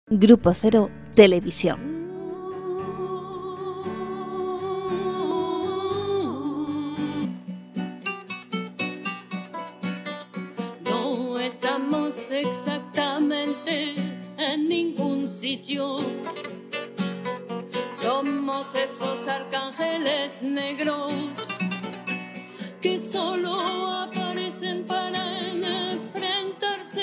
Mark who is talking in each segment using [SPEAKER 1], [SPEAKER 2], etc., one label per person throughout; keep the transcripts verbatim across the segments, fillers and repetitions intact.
[SPEAKER 1] Grupo Cero Televisión.
[SPEAKER 2] No estamos exactamente en ningún sitio. Somos esos arcángeles negros que solo aparecen para enfrentarse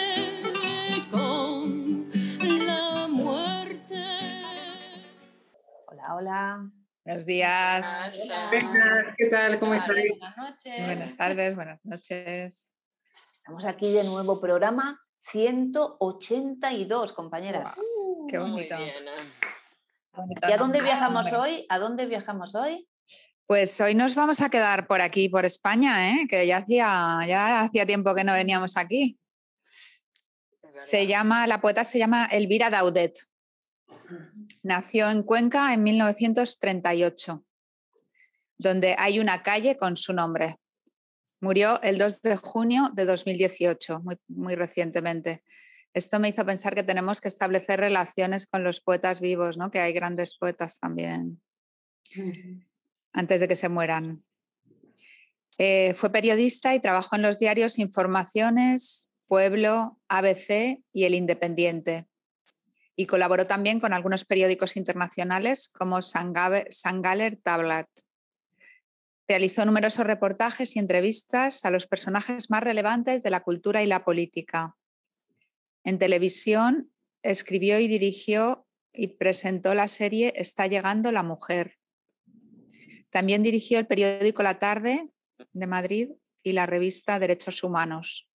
[SPEAKER 2] con la muerte.
[SPEAKER 3] Hola, hola.
[SPEAKER 4] Buenos días.
[SPEAKER 3] Buenas,
[SPEAKER 5] ¿qué tal? ¿Cómo estáis?
[SPEAKER 4] Buenas noches. Buenas tardes, buenas noches.
[SPEAKER 3] Estamos aquí de nuevo, programa ciento ochenta y dos, compañeras.
[SPEAKER 4] Wow, qué bonito.
[SPEAKER 2] Muy bien.
[SPEAKER 4] bonito
[SPEAKER 3] ¿Y a dónde
[SPEAKER 4] nombre,
[SPEAKER 3] viajamos
[SPEAKER 4] nombre.
[SPEAKER 3] hoy? ¿A dónde viajamos hoy?
[SPEAKER 4] Pues hoy nos vamos a quedar por aquí, por España, ¿eh? Que ya hacía, ya hacía tiempo que no veníamos aquí. Se llama, la poeta se llama Elvira Daudet. Nació en Cuenca en mil novecientos treinta y ocho, donde hay una calle con su nombre. Murió el dos de junio de dos mil dieciocho, muy, muy recientemente. Esto me hizo pensar que tenemos que establecer relaciones con los poetas vivos, ¿no? Que hay grandes poetas también, uh-huh. antes de que se mueran. Eh, fue periodista y trabajó en los diarios Informaciones, Pueblo, A B C y El Independiente. Y colaboró también con algunos periódicos internacionales como St. Galler Tagblatt. Realizó numerosos reportajes y entrevistas a los personajes más relevantes de la cultura y la política. En televisión escribió y dirigió y presentó la serie Está llegando la mujer. También dirigió el periódico La Tarde de Madrid y la revista Derechos Humanos.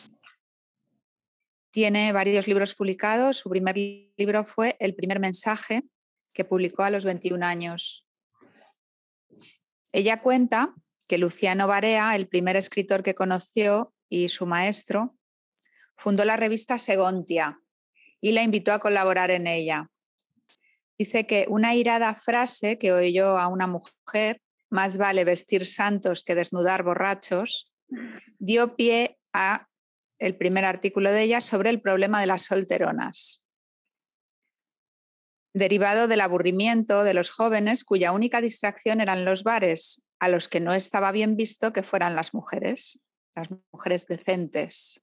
[SPEAKER 4] Tiene varios libros publicados. Su primer libro fue El primer mensaje, que publicó a los veintiún años. Ella cuenta que Luciano Barea, el primer escritor que conoció y su maestro, fundó la revista Segontia y la invitó a colaborar en ella. Dice que una airada frase que oyó a una mujer, más vale vestir santos que desnudar borrachos, dio pie a el primer artículo de ella sobre el problema de las solteronas. Derivado del aburrimiento de los jóvenes cuya única distracción eran los bares, a los que no estaba bien visto que fueran las mujeres, las mujeres decentes.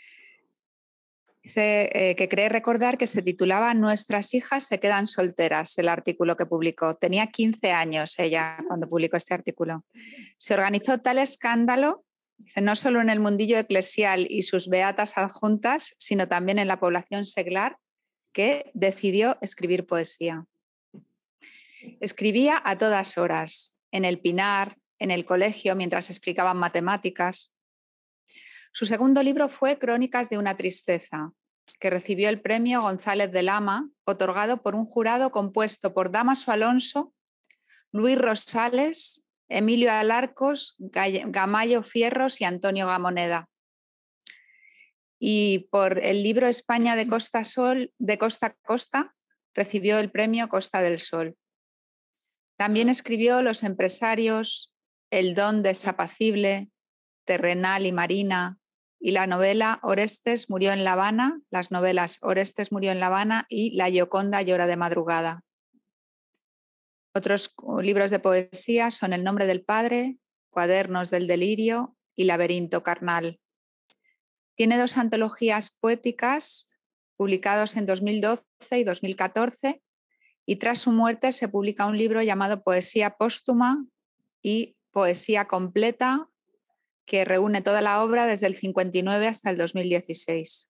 [SPEAKER 4] Dice eh, que cree recordar que se titulaba Nuestras hijas se quedan solteras, el artículo que publicó. Tenía quince años ella cuando publicó este artículo. Se organizó tal escándalo, dice, no solo en el mundillo eclesial y sus beatas adjuntas, sino también en la población seglar, que decidió escribir poesía. Escribía a todas horas, en el Pinar, en el colegio, mientras explicaban matemáticas. Su segundo libro fue Crónicas de una tristeza, que recibió el premio González de Lama, otorgado por un jurado compuesto por Dámaso Alonso, Luis Rosales, Emilio Alarcos, Gamayo Fierros y Antonio Gamoneda. Y por el libro España de Costa, Sol, de Costa a Costa recibió el premio Costa del Sol. También escribió Los empresarios, El don desapacible, Terrenal y Marina, y la novela Orestes murió en La Habana, las novelas Orestes murió en La Habana y La Gioconda llora de madrugada. Otros libros de poesía son El nombre del padre, Cuadernos del delirio y Laberinto carnal. Tiene dos antologías poéticas publicados en dos mil doce y dos mil catorce y tras su muerte se publica un libro llamado Poesía póstuma y Poesía completa, que reúne toda la obra desde el cincuenta y nueve hasta el dos mil dieciséis.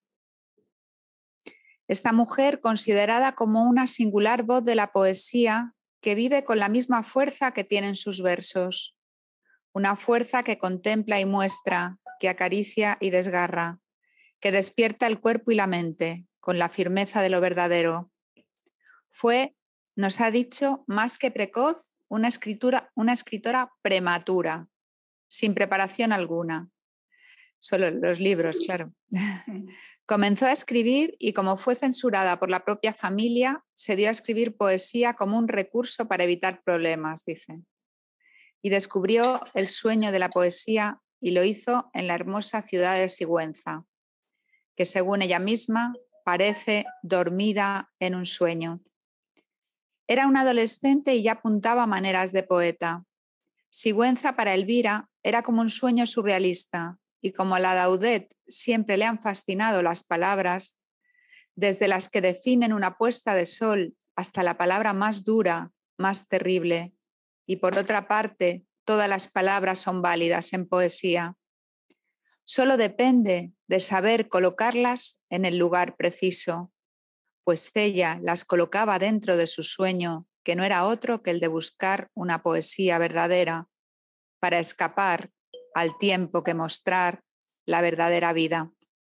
[SPEAKER 4] Esta mujer, considerada como una singular voz de la poesía, que vive con la misma fuerza que tienen sus versos, una fuerza que contempla y muestra, que acaricia y desgarra, que despierta el cuerpo y la mente con la firmeza de lo verdadero. Fue, nos ha dicho, más que precoz, una, escritura, una escritora prematura, sin preparación alguna. Solo los libros, claro. Comenzó a escribir y como fue censurada por la propia familia, se dio a escribir poesía como un recurso para evitar problemas, dice. Y descubrió el sueño de la poesía y lo hizo en la hermosa ciudad de Sigüenza, que según ella misma parece dormida en un sueño. Era una adolescente y ya apuntaba maneras de poeta. Sigüenza para Elvira era como un sueño surrealista y como a la Daudet siempre le han fascinado las palabras, desde las que definen una puesta de sol hasta la palabra más dura, más terrible. Y por otra parte, todas las palabras son válidas en poesía. Solo depende de saber colocarlas en el lugar preciso, pues ella las colocaba dentro de su sueño, que no era otro que el de buscar una poesía verdadera, para escapar al tiempo que mostrar la verdadera vida.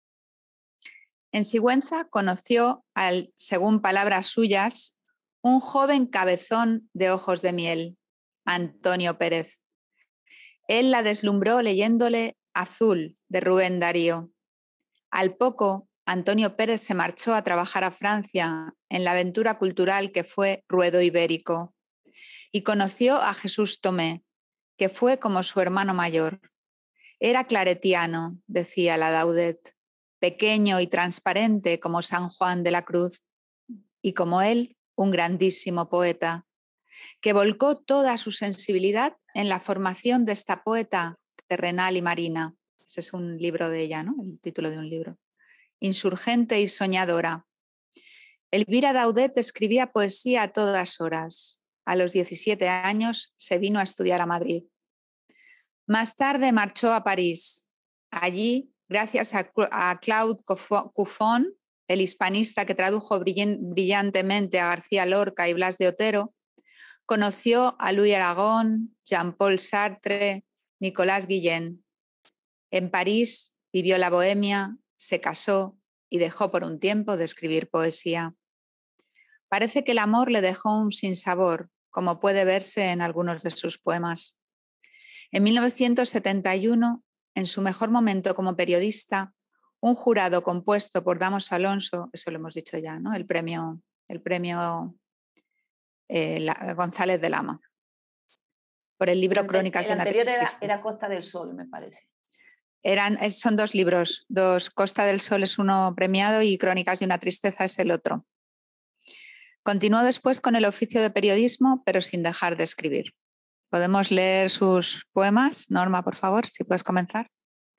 [SPEAKER 4] En Sigüenza conoció al, según palabras suyas, un joven cabezón de ojos de miel, Antonio Pérez. Él la deslumbró leyéndole Azul, de Rubén Darío. Al poco, Antonio Pérez se marchó a trabajar a Francia en la aventura cultural que fue Ruedo Ibérico y conoció a Jesús Tomé, que fue como su hermano mayor. Era claretiano, decía la Daudet, pequeño y transparente como San Juan de la Cruz, y como él, un grandísimo poeta, que volcó toda su sensibilidad en la formación de esta poeta terrenal y marina. Ese es un libro de ella, ¿no? El título de un libro. Insurgente y soñadora. Elvira Daudet escribía poesía a todas horas. A los diecisiete años se vino a estudiar a Madrid. Más tarde marchó a París. Allí, gracias a, a Claude Cuffon, el hispanista que tradujo brillantemente a García Lorca y Blas de Otero, conoció a Louis Aragon, Jean-Paul Sartre, Nicolas Guillén. En París vivió la bohemia, se casó y dejó por un tiempo de escribir poesía. Parece que el amor le dejó un sinsabor, como puede verse en algunos de sus poemas. En mil novecientos setenta y uno, en su mejor momento como periodista, un jurado compuesto por Damos Alonso, eso lo hemos dicho ya, ¿no? El premio, el premio eh, la, González de Lama, por el libro
[SPEAKER 3] el,
[SPEAKER 4] Crónicas
[SPEAKER 3] el
[SPEAKER 4] de una
[SPEAKER 3] anterior era, era Costa del Sol, me parece.
[SPEAKER 4] Eran, son dos libros, dos, Costa del Sol es uno premiado y Crónicas de una tristeza es el otro. Continuó después con el oficio de periodismo, pero sin dejar de escribir. ¿Podemos leer sus poemas? Norma, por favor, si puedes comenzar.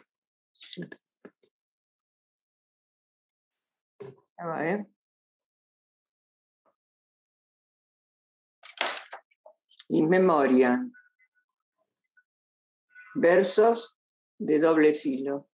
[SPEAKER 5] A ver. In memoria. Versos de doble filo.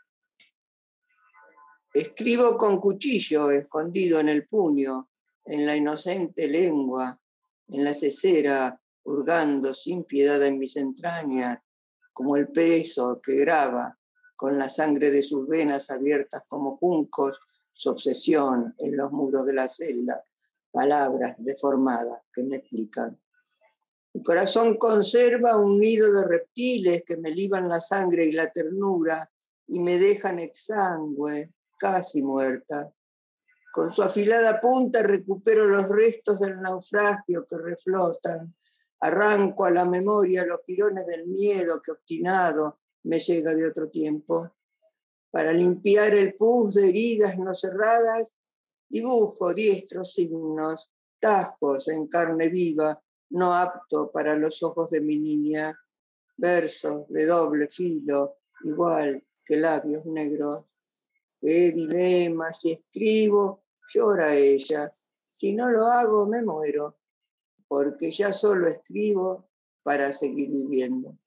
[SPEAKER 5] Escribo con cuchillo escondido en el puño, en la inocente lengua, en la cesera, hurgando sin piedad en mis entrañas, como el preso que graba con la sangre de sus venas abiertas como juncos, su obsesión en los muros de la celda, palabras deformadas que me explican. Mi corazón conserva un nido de reptiles que me liban la sangre y la ternura y me dejan exangüe, casi muerta. Con su afilada punta recupero los restos del naufragio que reflotan. Arranco a la memoria los jirones del miedo que obstinado me llega de otro tiempo. Para limpiar el pus de heridas no cerradas, dibujo diestros signos, tajos en carne viva, no apto para los ojos de mi niña. Versos de doble filo, igual que labios negros. Qué dilema, si escribo, llora ella. Si no lo hago, me muero, porque ya solo escribo para seguir viviendo.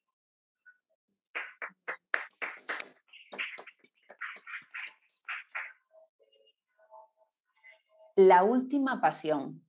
[SPEAKER 3] La última pasión.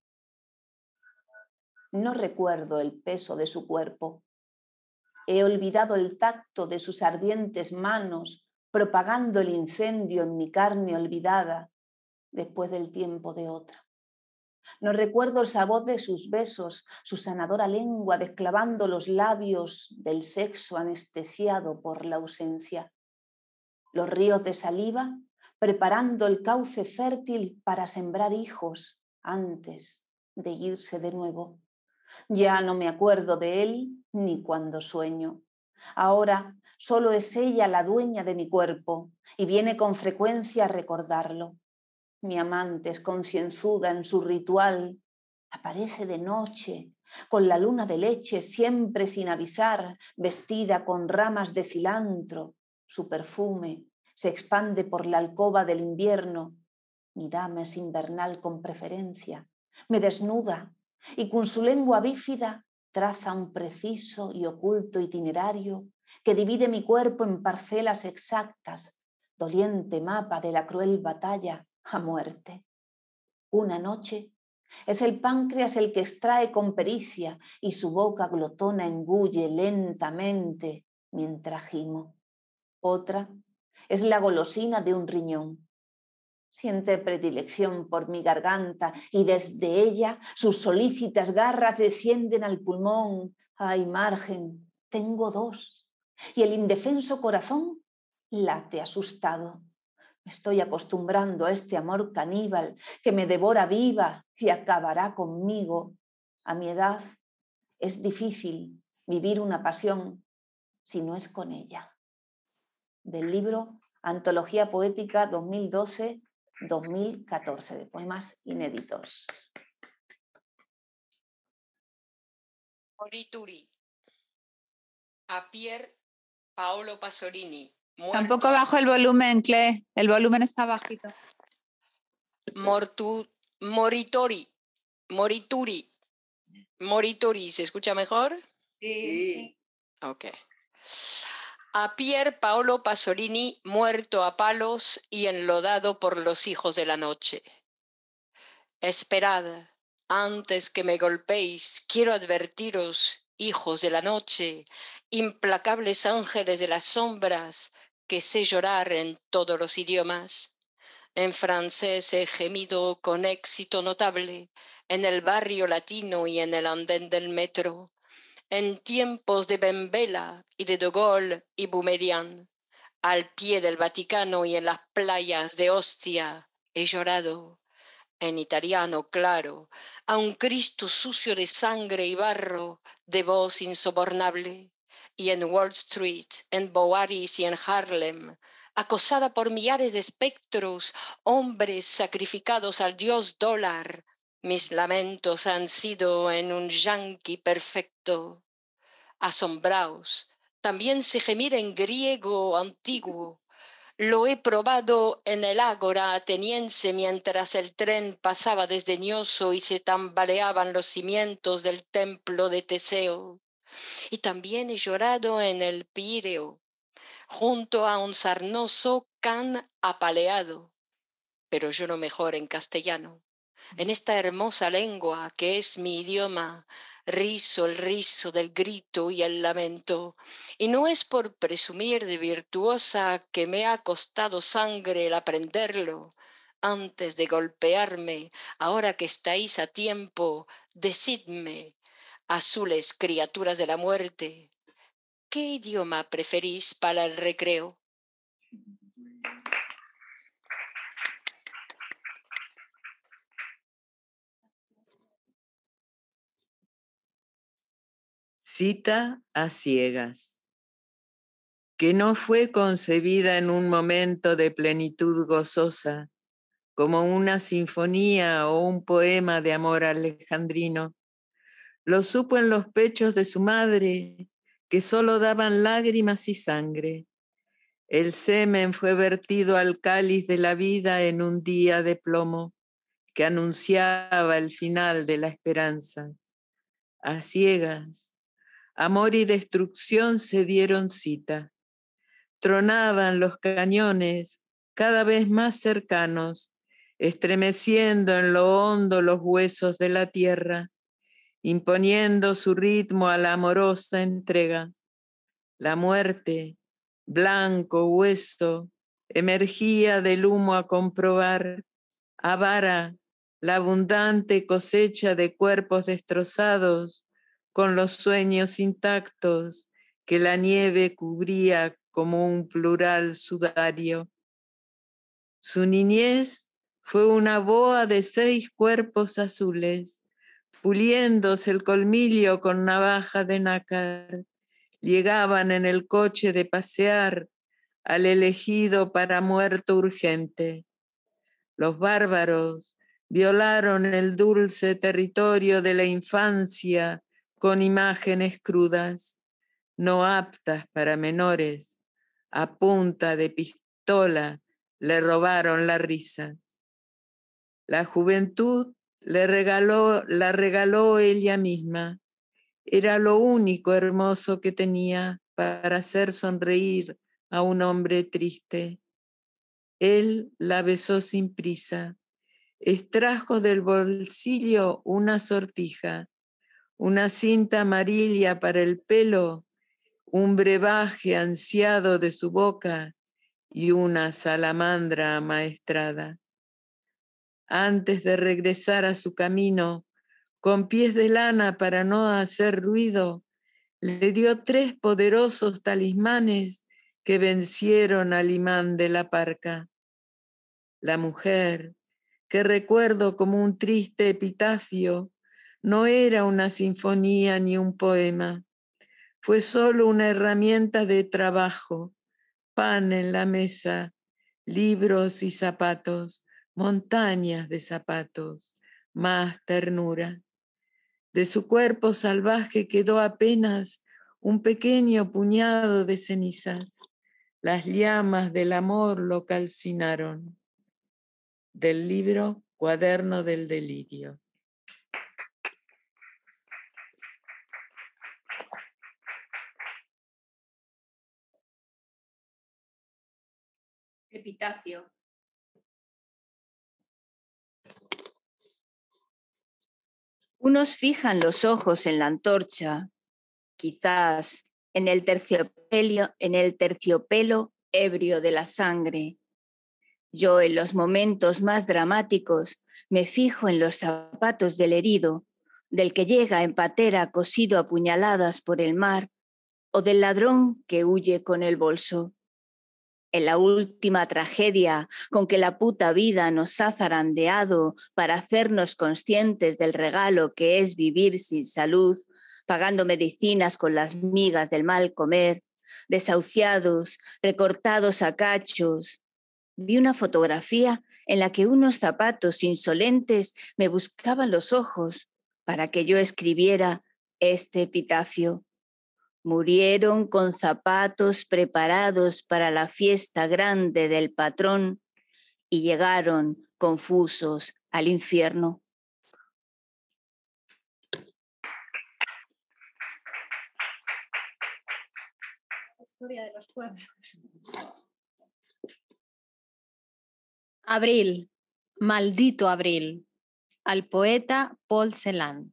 [SPEAKER 3] No recuerdo el peso de su cuerpo. He olvidado el tacto de sus ardientes manos, propagando el incendio en mi carne olvidada después del tiempo de otra. No recuerdo el sabor de sus besos, su sanadora lengua desclavando los labios del sexo anestesiado por la ausencia. Los ríos de saliva preparando el cauce fértil para sembrar hijos antes de irse de nuevo. Ya no me acuerdo de él ni cuando sueño. Ahora solo es ella la dueña de mi cuerpo y viene con frecuencia a recordarlo. Mi amante es concienzuda en su ritual, aparece de noche, con la luna de leche, siempre sin avisar, vestida con ramas de cilantro. Su perfume se expande por la alcoba del invierno. Mi dama es invernal con preferencia, me desnuda y con su lengua bífida traza un preciso y oculto itinerario que divide mi cuerpo en parcelas exactas, doliente mapa de la cruel batalla a muerte. Una noche es el páncreas el que extrae con pericia y su boca glotona engulle lentamente mientras gimo. Otra es la golosina de un riñón. Siente predilección por mi garganta y desde ella sus solícitas garras descienden al pulmón. ¡Ay, margen! Tengo dos. Y el indefenso corazón late asustado. Me estoy acostumbrando a este amor caníbal que me devora viva y acabará conmigo. A mi edad es difícil vivir una pasión si no es con ella. Del libro Antología Poética dos mil doce dos mil catorce, de poemas inéditos.
[SPEAKER 6] Morituri, a Pier Paolo Pasolini.
[SPEAKER 4] Tampoco bajo el volumen, Cle. El volumen está bajito.
[SPEAKER 6] Mortu, Moritori, Morituri, Morituri, ¿se escucha mejor?
[SPEAKER 5] Sí. Sí.
[SPEAKER 6] Ok. A Pier Paolo Pasolini, muerto a palos y enlodado por los hijos de la noche. Esperad, antes que me golpeéis, quiero advertiros, hijos de la noche, implacables ángeles de las sombras, que sé llorar en todos los idiomas. En francés he gemido con éxito notable, en el barrio latino y en el andén del metro, en tiempos de Benbella y de De Gaulle y Boumedian, al pie del Vaticano y en las playas de Ostia he llorado, en italiano claro, a un Cristo sucio de sangre y barro, de voz insobornable, y en Wall Street, en Boaris y en Harlem, acosada por millares de espectros, hombres sacrificados al dios dólar, mis lamentos han sido en un yanqui perfecto. Asombraos, también sé gemir en griego antiguo. Lo he probado en el ágora ateniense mientras el tren pasaba desdeñoso y se tambaleaban los cimientos del templo de Teseo. Y también he llorado en el Pireo, junto a un sarnoso can apaleado. Pero lloro mejor en castellano, en esta hermosa lengua que es mi idioma, rizo el rizo del grito y el lamento. Y no es por presumir de virtuosa que me ha costado sangre el aprenderlo. Antes de golpearme, ahora que estáis a tiempo, decidme, azules criaturas de la muerte, ¿qué idioma preferís para el recreo?
[SPEAKER 5] Cita a ciegas, que no fue concebida en un momento de plenitud gozosa, como una sinfonía o un poema de amor alejandrino. Lo supo en los pechos de su madre, que solo daban lágrimas y sangre. El semen fue vertido al cáliz de la vida en un día de plomo que anunciaba el final de la esperanza. A ciegas, amor y destrucción se dieron cita. Tronaban los cañones cada vez más cercanos, estremeciendo en lo hondo los huesos de la tierra, imponiendo su ritmo a la amorosa entrega. La muerte, blanco hueso, emergía del humo a comprobar, avara la abundante cosecha de cuerpos destrozados con los sueños intactos que la nieve cubría como un plural sudario. Su niñez fue una boa de seis cuerpos azules, puliéndose el colmillo con navaja de nácar. Llegaban en el coche de pasear al elegido para muerto urgente.
[SPEAKER 7] Los bárbaros violaron el dulce territorio de la infancia con imágenes crudas, no aptas para menores. A punta de pistola le robaron la risa. La juventud le regaló, la regaló ella misma. Era lo único hermoso que tenía para hacer sonreír a un hombre triste. Él la besó sin prisa. Extrajo del bolsillo una sortija, una cinta amarilla para el pelo, un brebaje ansiado de su boca y una salamandra amaestrada. Antes de regresar a su camino, con pies de lana para no hacer ruido, le dio tres poderosos talismanes que vencieron al imán de la parca. La mujer, que recuerdo como un triste epitafio, no era una sinfonía ni un poema. Fue solo una herramienta de trabajo, pan en la mesa, libros y zapatos, montañas de zapatos, más ternura. De su cuerpo salvaje quedó apenas un pequeño puñado de cenizas. Las llamas del amor lo calcinaron. Del libro Cuaderno del Delirio.
[SPEAKER 3] Epitafio. Unos fijan los ojos en la antorcha, quizás en el terciopelo, en el terciopelo ebrio de la sangre. Yo en los momentos más dramáticos me fijo en los zapatos del herido, del que llega en patera cosido a puñaladas por el mar, o del ladrón que huye con el bolso. En la última tragedia con que la puta vida nos ha zarandeado para hacernos conscientes del regalo que es vivir sin salud, pagando medicinas con las migas del mal comer, desahuciados, recortados a cachos. Vi una fotografía en la que unos zapatos insolentes me buscaban los ojos para que yo escribiera este epitafio. Murieron con zapatos preparados para la fiesta grande del patrón y llegaron confusos al infierno.
[SPEAKER 8] Historia de los pueblos. Abril, maldito abril, al poeta Paul Celan.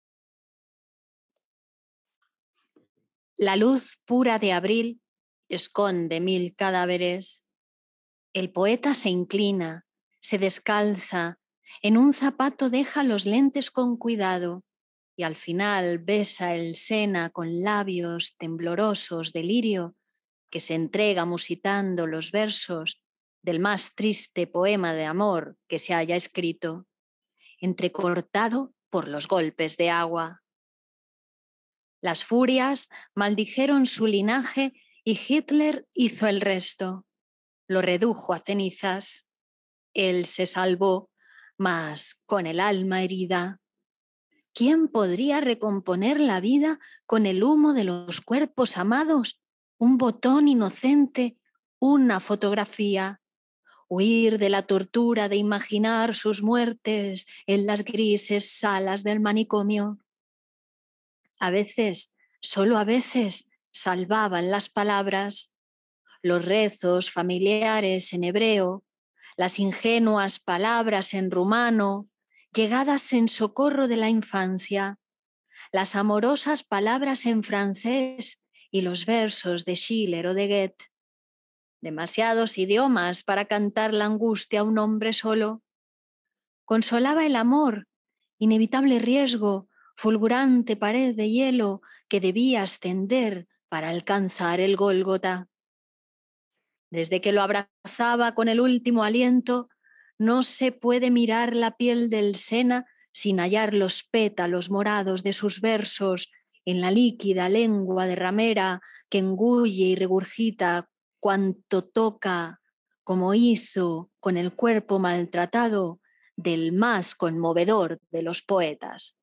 [SPEAKER 8] La luz pura de abril esconde mil cadáveres. El poeta se inclina, se descalza, en un zapato deja los lentes con cuidado y al final besa el sena con labios temblorosos de lirio que se entrega musitando los versos del más triste poema de amor que se haya escrito, entrecortado por los golpes de agua. Las furias maldijeron su linaje y Hitler hizo el resto. Lo redujo a cenizas. Él se salvó, mas con el alma herida. ¿Quién podría recomponer la vida con el humo de los cuerpos amados? Un botón inocente, una fotografía. Huir de la tortura de imaginar sus muertes en las grises salas del manicomio. A veces, solo a veces, salvaban las palabras, los rezos familiares en hebreo, las ingenuas palabras en rumano, llegadas en socorro de la infancia, las amorosas palabras en francés y los versos de Schiller o de Goethe. Demasiados idiomas para cantar la angustia a un hombre solo. Consolaba el amor, inevitable riesgo, fulgurante pared de hielo que debía ascender para alcanzar el Gólgota. Desde que lo abrazaba con el último aliento, no se puede mirar la piel del sena sin hallar los pétalos morados de sus versos en la líquida lengua de ramera que engulle y regurgita cuanto toca, como hizo con el cuerpo maltratado del más conmovedor de los poetas.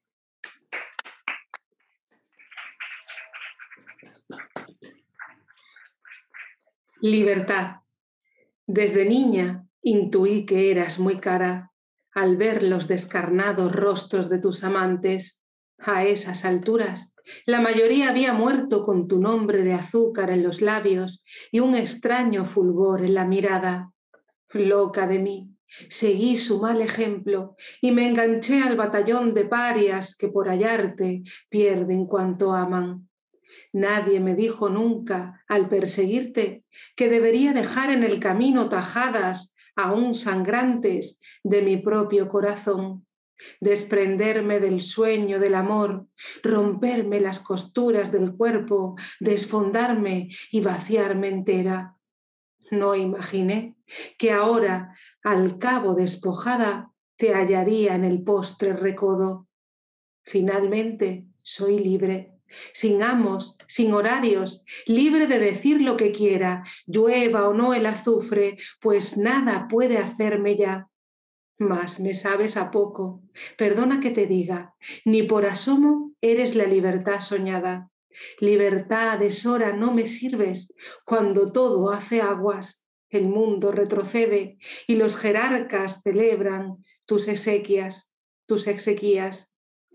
[SPEAKER 9] Libertad. Desde niña intuí que eras muy cara al ver los descarnados rostros de tus amantes. A esas alturas, la mayoría había muerto con tu nombre de azúcar en los labios y un extraño fulgor en la mirada. Loca de mí, seguí su mal ejemplo y me enganché al batallón de parias que por hallarte pierden cuanto aman. Nadie me dijo nunca, al perseguirte, que debería dejar en el camino tajadas, aún sangrantes, de mi propio corazón, desprenderme del sueño del amor, romperme las costuras del cuerpo, desfondarme y vaciarme entera. No imaginé que ahora, al cabo despojada, te hallaría en el postre recodo. Finalmente, soy libre. Sin amos, sin horarios, libre de decir lo que quiera, llueva o no el azufre, pues nada puede hacerme ya. Mas me sabes a poco, perdona que te diga, ni por asomo eres la libertad soñada. Libertad a deshora no me sirves, cuando todo hace aguas, el mundo retrocede y los jerarcas celebran tus exequias, tus exequias.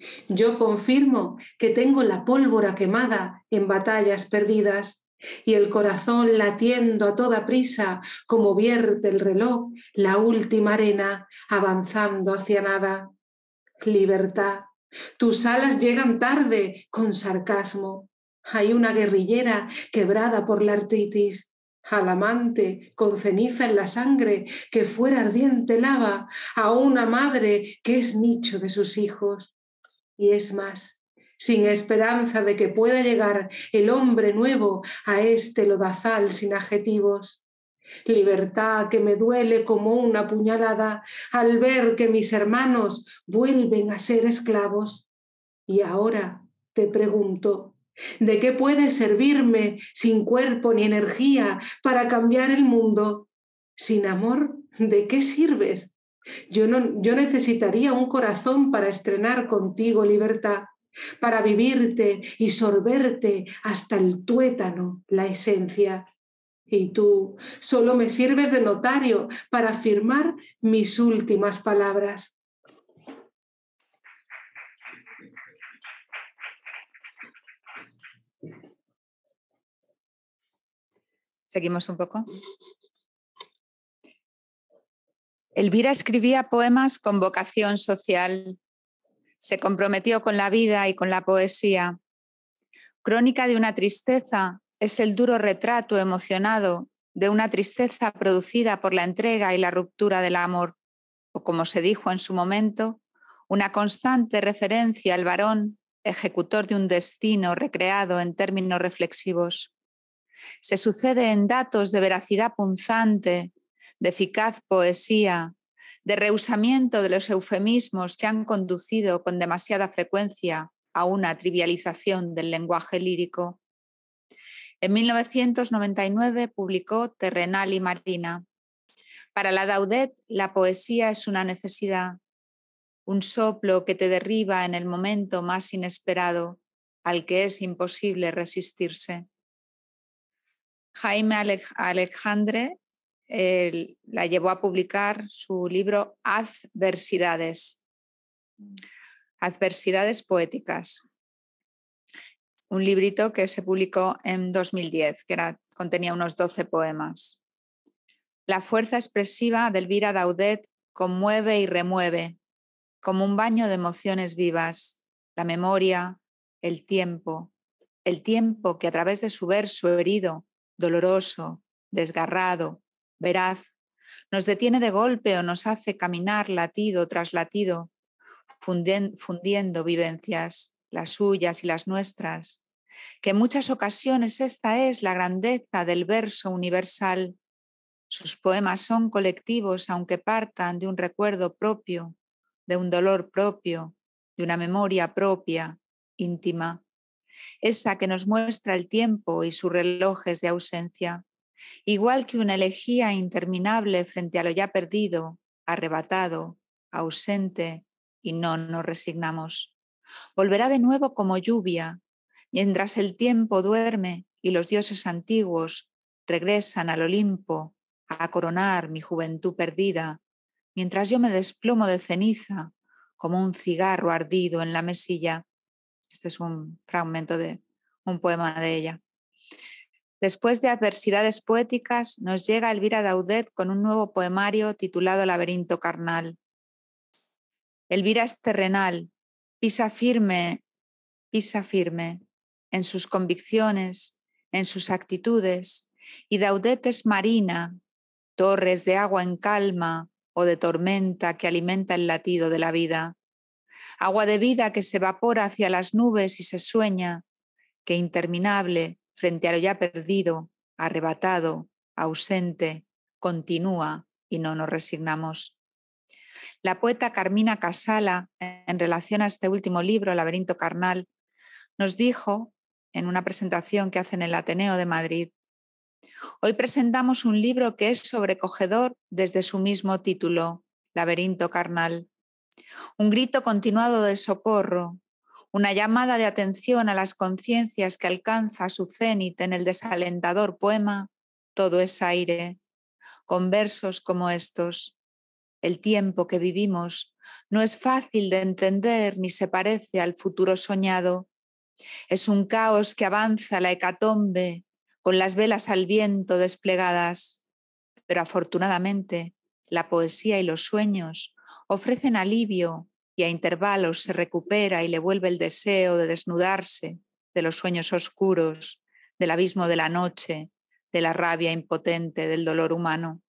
[SPEAKER 9] Yo confirmo que tengo la pólvora quemada en batallas perdidas y el corazón latiendo a toda prisa como vierte el reloj la última arena avanzando hacia nada. Libertad, tus alas llegan tarde con sarcasmo. Hay una guerrillera quebrada por la artritis, al amante con ceniza en la sangre que fuera ardiente lava, a una madre que es nicho de sus hijos. Y es más, sin esperanza de que pueda llegar el hombre nuevo a este lodazal sin adjetivos. Libertad que me duele como una puñalada al ver que mis hermanos vuelven a ser esclavos. Y ahora te pregunto, ¿de qué puede servirme sin cuerpo ni energía para cambiar el mundo? Sin amor, ¿de qué sirves? Yo, no, yo necesitaría un corazón para estrenar contigo libertad, para vivirte y sorberte hasta el tuétano la esencia. Y tú solo me sirves de notario para firmar mis últimas palabras.
[SPEAKER 4] Seguimos un poco. Elvira escribía poemas con vocación social. Se comprometió con la vida y con la poesía. Crónica de una tristeza es el duro retrato emocionado de una tristeza producida por la entrega y la ruptura del amor, o como se dijo en su momento, una constante referencia al varón, ejecutor de un destino recreado en términos reflexivos. Se sucede en datos de veracidad punzante, de eficaz poesía, de rehusamiento de los eufemismos que han conducido con demasiada frecuencia a una trivialización del lenguaje lírico. En mil novecientos noventa y nueve publicó Terrenal y Marina. Para la Daudet, la poesía es una necesidad, un soplo que te derriba en el momento más inesperado, al que es imposible resistirse. Jaime Alejandre eh, la llevó a publicar su libro Adversidades, Adversidades poéticas, un librito que se publicó en dos mil diez, que era, contenía unos doce poemas. La fuerza expresiva de Elvira Daudet conmueve y remueve, como un baño de emociones vivas, la memoria, el tiempo, el tiempo que a través de su verso herido, doloroso, desgarrado, veraz, nos detiene de golpe o nos hace caminar latido tras latido, fundiendo vivencias, las suyas y las nuestras, que en muchas ocasiones esta es la grandeza del verso universal. Sus poemas son colectivos, aunque partan de un recuerdo propio, de un dolor propio, de una memoria propia, íntima, esa que nos muestra el tiempo y sus relojes de ausencia, igual que una elegía interminable frente a lo ya perdido, arrebatado, ausente, y no nos resignamos. Volverá de nuevo como lluvia, mientras el tiempo duerme y los dioses antiguos regresan al Olimpo a coronar mi juventud perdida, mientras yo me desplomo de ceniza como un cigarro ardido en la mesilla. Este es un fragmento de un poema de ella. Después de adversidades poéticas, nos llega Elvira Daudet con un nuevo poemario titulado Laberinto carnal. Elvira es terrenal, pisa firme, pisa firme en sus convicciones, en sus actitudes, y Daudet es marina, torres de agua en calma o de tormenta que alimenta el latido de la vida. Agua de vida que se evapora hacia las nubes y se sueña, que interminable, frente a lo ya perdido, arrebatado, ausente, continúa y no nos resignamos. La poeta Carmina Casala, en relación a este último libro, Laberinto carnal, nos dijo en una presentación que hace en el Ateneo de Madrid: hoy presentamos un libro que es sobrecogedor desde su mismo título, Laberinto carnal. Un grito continuado de socorro, una llamada de atención a las conciencias que alcanza su cénit en el desalentador poema Todo es aire, con versos como estos: el tiempo que vivimos no es fácil de entender ni se parece al futuro soñado. Es un caos que avanza la hecatombe con las velas al viento desplegadas, pero afortunadamente la poesía y los sueños ofrecen alivio y a intervalos se recupera y le vuelve el deseo de desnudarse de los sueños oscuros, del abismo de la noche, de la rabia impotente del dolor humano.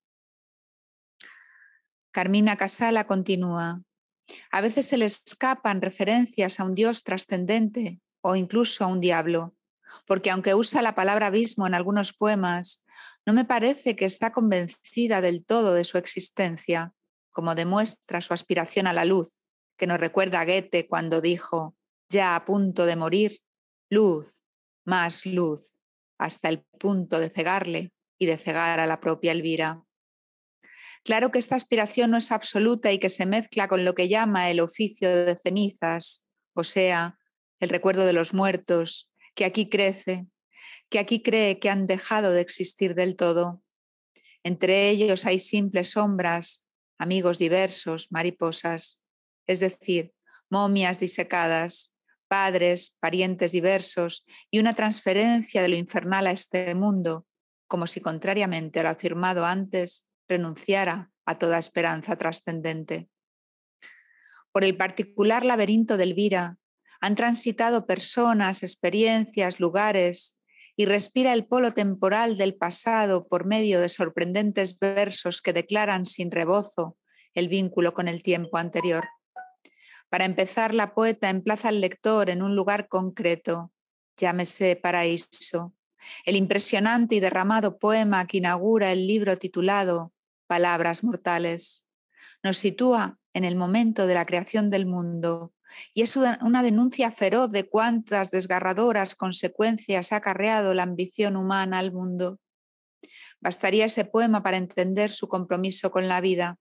[SPEAKER 4] Carmina Casala continúa: a veces se le escapan referencias a un Dios trascendente o incluso a un diablo, porque aunque usa la palabra abismo en algunos poemas, no me parece que está convencida del todo de su existencia, como demuestra su aspiración a la luz, que nos recuerda a Goethe cuando dijo, ya a punto de morir, luz, más luz, hasta el punto de cegarle y de cegar a la propia Elvira. Claro que esta aspiración no es absoluta y que se mezcla con lo que llama el oficio de cenizas, o sea, el recuerdo de los muertos, que aquí crece, que aquí cree que han dejado de existir del todo. Entre ellos hay simples sombras, amigos diversos, mariposas, es decir, momias disecadas, padres, parientes diversos y una transferencia de lo infernal a este mundo, como si contrariamente a lo afirmado antes, renunciara a toda esperanza trascendente. Por el particular laberinto de Elvira han transitado personas, experiencias, lugares, y respira el polo temporal del pasado por medio de sorprendentes versos que declaran sin rebozo el vínculo con el tiempo anterior. Para empezar, la poeta emplaza al lector en un lugar concreto, llámese paraíso, el impresionante y derramado poema que inaugura el libro titulado Palabras mortales. Nos sitúa en el momento de la creación del mundo y es una denuncia feroz de cuántas desgarradoras consecuencias ha acarreado la ambición humana al mundo. Bastaría ese poema para entender su compromiso con la vida.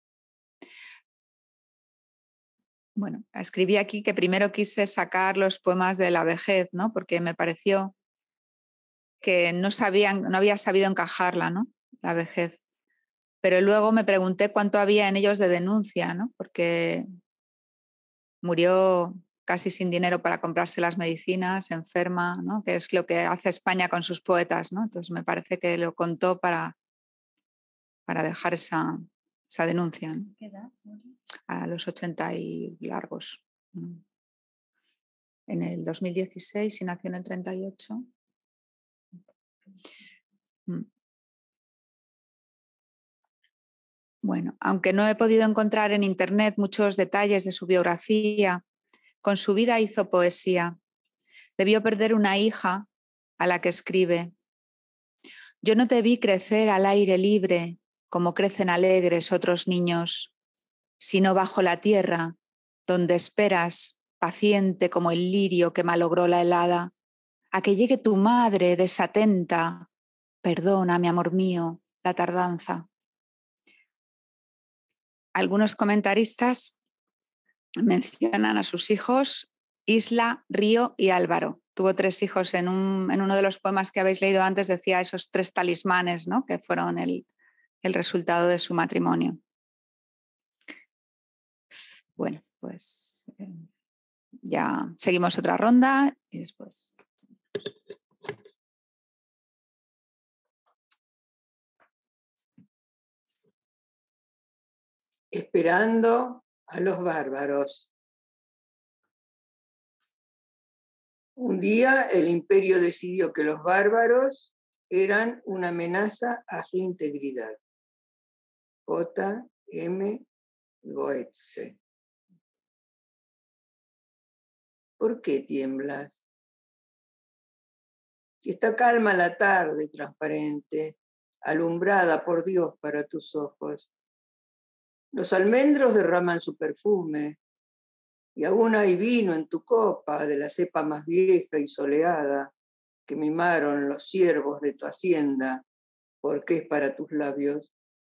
[SPEAKER 4] Bueno, escribí aquí que primero quise sacar los poemas de la vejez, ¿no? Porque me pareció que no, sabían, no había sabido encajarla, ¿no? La vejez. Pero luego me pregunté cuánto había en ellos de denuncia, ¿no? Porque murió casi sin dinero para comprarse las medicinas, enferma, ¿no? Que es lo que hace España con sus poetas, ¿no? Entonces me parece que lo contó para, para dejar esa, esa denuncia, ¿no?
[SPEAKER 8] ¿Qué edad?
[SPEAKER 4] A los ochenta y largos. En el dos mil dieciséis y nació en el treinta y ocho. Bueno, aunque no he podido encontrar en internet muchos detalles de su biografía, con su vida hizo poesía. Debió perder una hija a la que escribe: yo no te vi crecer al aire libre como crecen alegres otros niños, sino bajo la tierra, donde esperas, paciente como el lirio que malogró la helada, a que llegue tu madre desatenta, Perdona, mi amor mío, la tardanza. Algunos comentaristas mencionan a sus hijos Isla, Río y Álvaro. Tuvo tres hijos. En, un, en uno de los poemas que habéis leído antes decía esos tres talismanes, ¿no?, que fueron el, el resultado de su matrimonio. Bueno, pues eh, ya seguimos otra ronda y después...
[SPEAKER 5] Esperando a los bárbaros. Un día el imperio decidió que los bárbaros eran una amenaza a su integridad. J. M. Goetze. ¿Por qué tiemblas? Si está calma la tarde transparente, alumbrada por Dios para tus ojos. Los almendros derraman su perfume, y aún hay vino en tu copa de la cepa más vieja y soleada que mimaron los siervos de tu hacienda, porque es para tus labios.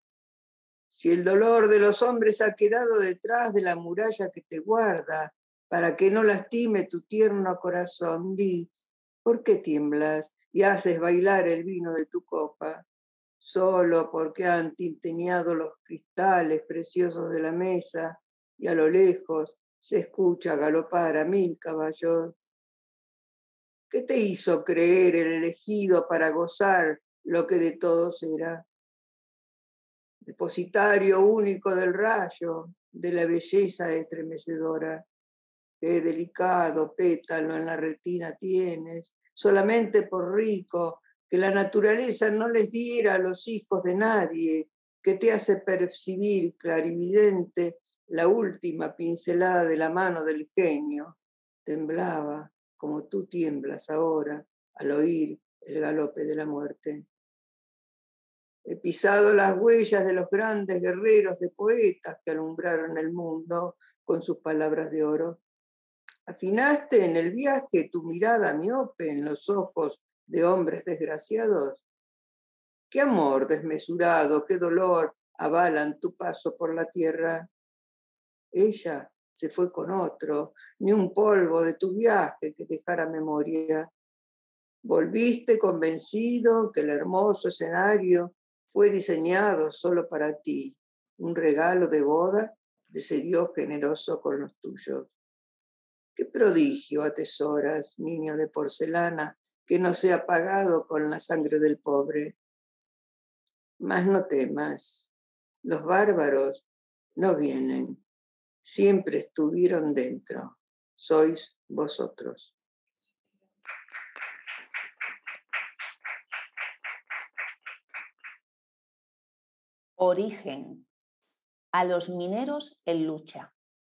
[SPEAKER 5] Si el dolor de los hombres ha quedado detrás de la muralla que te guarda, para que no lastime tu tierno corazón, di, ¿por qué tiemblas y haces bailar el vino de tu copa? Solo porque han tinteñado los cristales preciosos de la mesa y a lo lejos se escucha galopar a mil caballos. ¿Qué te hizo creer el elegido para gozar lo que de todos era? Depositario único del rayo, de la belleza estremecedora. Qué delicado pétalo en la retina tienes, solamente por rico, que la naturaleza no les diera a los hijos de nadie, que te hace percibir clarividente la última pincelada de la mano del genio. Temblaba como tú tiemblas ahora al oír el galope de la muerte. He pisado las huellas de los grandes guerreros de poetas que alumbraron el mundo con sus palabras de oro. Afinaste en el viaje tu mirada miope en los ojos de hombres desgraciados. Qué amor desmesurado, qué dolor avalan tu paso por la tierra. Ella se fue con otro, ni un polvo de tu viaje que dejara memoria. Volviste convencido que el hermoso escenario fue diseñado solo para ti, un regalo de boda de ese Dios generoso con los tuyos. Qué prodigio atesoras, niño de porcelana, que no sea pagado con la sangre del pobre. Mas no temas, los bárbaros no vienen, siempre estuvieron dentro, sois vosotros.
[SPEAKER 3] Origen. A los mineros en lucha.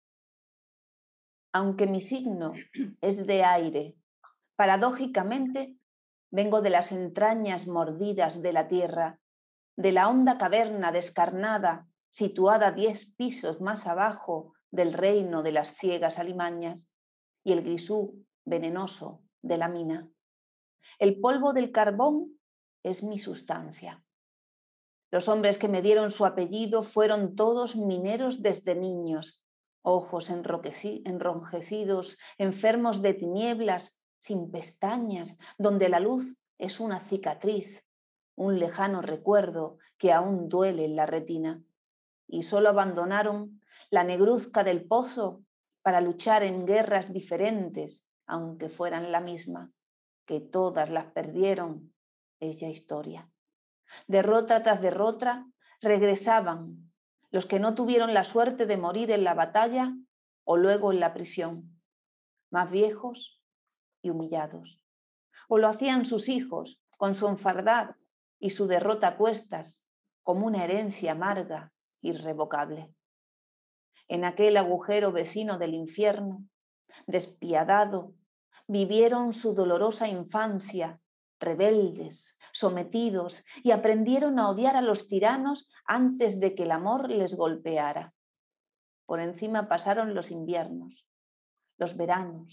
[SPEAKER 3] Aunque mi signo es de aire, paradójicamente vengo de las entrañas mordidas de la tierra, de la honda caverna descarnada, situada diez pisos más abajo del reino de las ciegas alimañas, y el grisú venenoso de la mina. El polvo del carbón es mi sustancia. Los hombres que me dieron su apellido fueron todos mineros desde niños, ojos enronjecidos, enfermos de tinieblas, sin pestañas, donde la luz es una cicatriz, un lejano recuerdo que aún duele en la retina. Y solo abandonaron la negruzca del pozo para luchar en guerras diferentes, aunque fueran la misma, que todas las perdieron, ella historia. Derrota tras derrota regresaban los que no tuvieron la suerte de morir en la batalla o luego en la prisión, más viejos y humillados. O lo hacían sus hijos con su enfardad y su derrota a cuestas, como una herencia amarga, irrevocable. En aquel agujero vecino del infierno, despiadado, vivieron su dolorosa infancia, rebeldes, sometidos, y aprendieron a odiar a los tiranos antes de que el amor les golpeara. Por encima pasaron los inviernos, los veranos,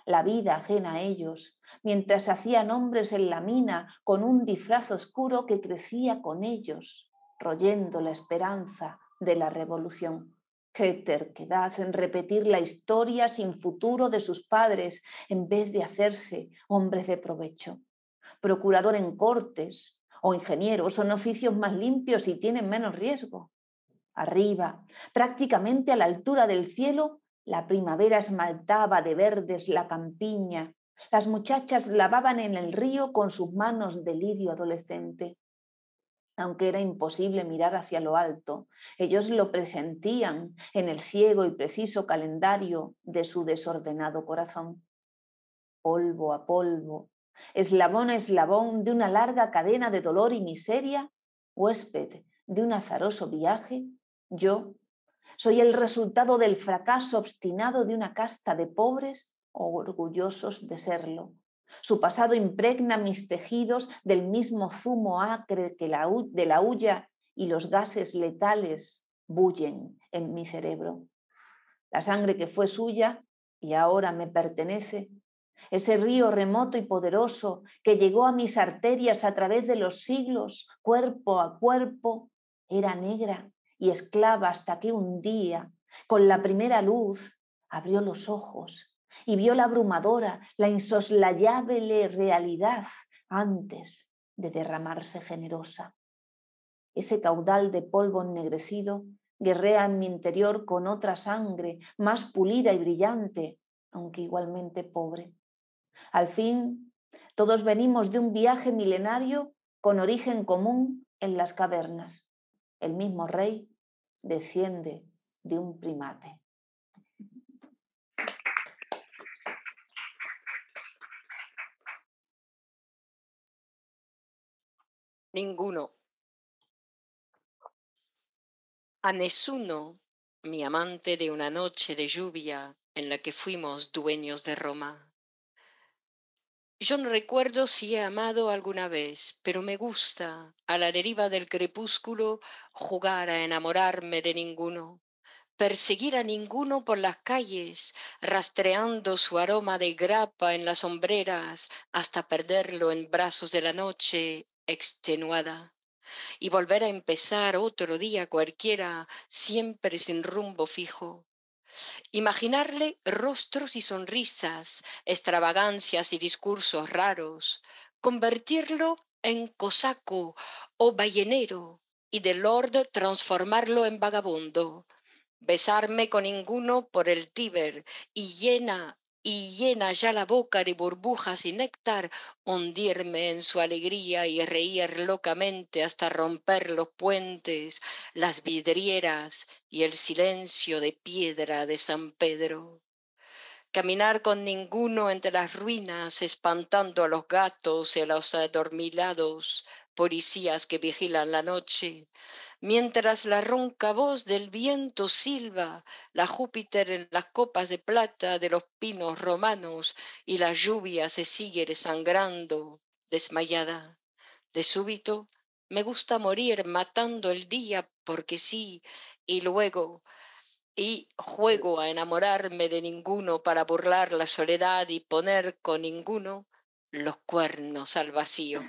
[SPEAKER 3] la vida ajena a ellos, mientras hacían hombres en la mina con un disfraz oscuro que crecía con ellos, royendo la esperanza de la revolución. Qué terquedad en repetir la historia sin futuro de sus padres en vez de hacerse hombres de provecho. Procurador en cortes o ingeniero son oficios más limpios y tienen menos riesgo. Arriba, prácticamente a la altura del cielo, la primavera esmaltaba de verdes la campiña. Las muchachas lavaban en el río con sus manos de lirio adolescente. Aunque era imposible mirar hacia lo alto, ellos lo presentían en el ciego y preciso calendario de su desordenado corazón. Polvo a polvo, eslabón a eslabón de una larga cadena de dolor y miseria, huésped de un azaroso viaje, yo soy el resultado del fracaso obstinado de una casta de pobres orgullosos de serlo. Su pasado impregna mis tejidos del mismo zumo acre que la, de la hulla y los gases letales bullen en mi cerebro. La sangre que fue suya y ahora me pertenece, ese río remoto y poderoso que llegó a mis arterias a través de los siglos, cuerpo a cuerpo, era negra y esclava hasta que un día, con la primera luz, abrió los ojos y vio la abrumadora, la insoslayable realidad antes de derramarse generosa. Ese caudal de polvo ennegrecido guerrea en mi interior con otra sangre más pulida y brillante, aunque igualmente pobre. Al fin, todos venimos de un viaje milenario con origen común en las cavernas. El mismo rey desciende de un primate.
[SPEAKER 6] Ninguno. A Nessuno, mi amante de una noche de lluvia en la que fuimos dueños de Roma. Yo no recuerdo si he amado alguna vez, pero me gusta, a la deriva del crepúsculo, jugar a enamorarme de ninguno, perseguir a ninguno por las calles, rastreando su aroma de grapa en las hombreras hasta perderlo en brazos de la noche extenuada, y volver a empezar otro día cualquiera, siempre sin rumbo fijo. Imaginarle rostros y sonrisas, extravagancias y discursos raros, convertirlo en cosaco o ballenero y de lord transformarlo en vagabundo, besarme con ninguno por el Tíber y llena y llena ya la boca de burbujas y néctar, hundirme en su alegría y reír locamente hasta romper los puentes, las vidrieras y el silencio de piedra de San Pedro. Caminar con ninguno entre las ruinas, espantando a los gatos y a los adormilados policías que vigilan la noche, mientras la ronca voz del viento silba, la Júpiter en las copas de plata de los pinos romanos y la lluvia se sigue desangrando, desmayada. De súbito me gusta morir matando el día porque sí, y luego y juego a enamorarme de ninguno para burlar la soledad y poner con ninguno los cuernos al vacío.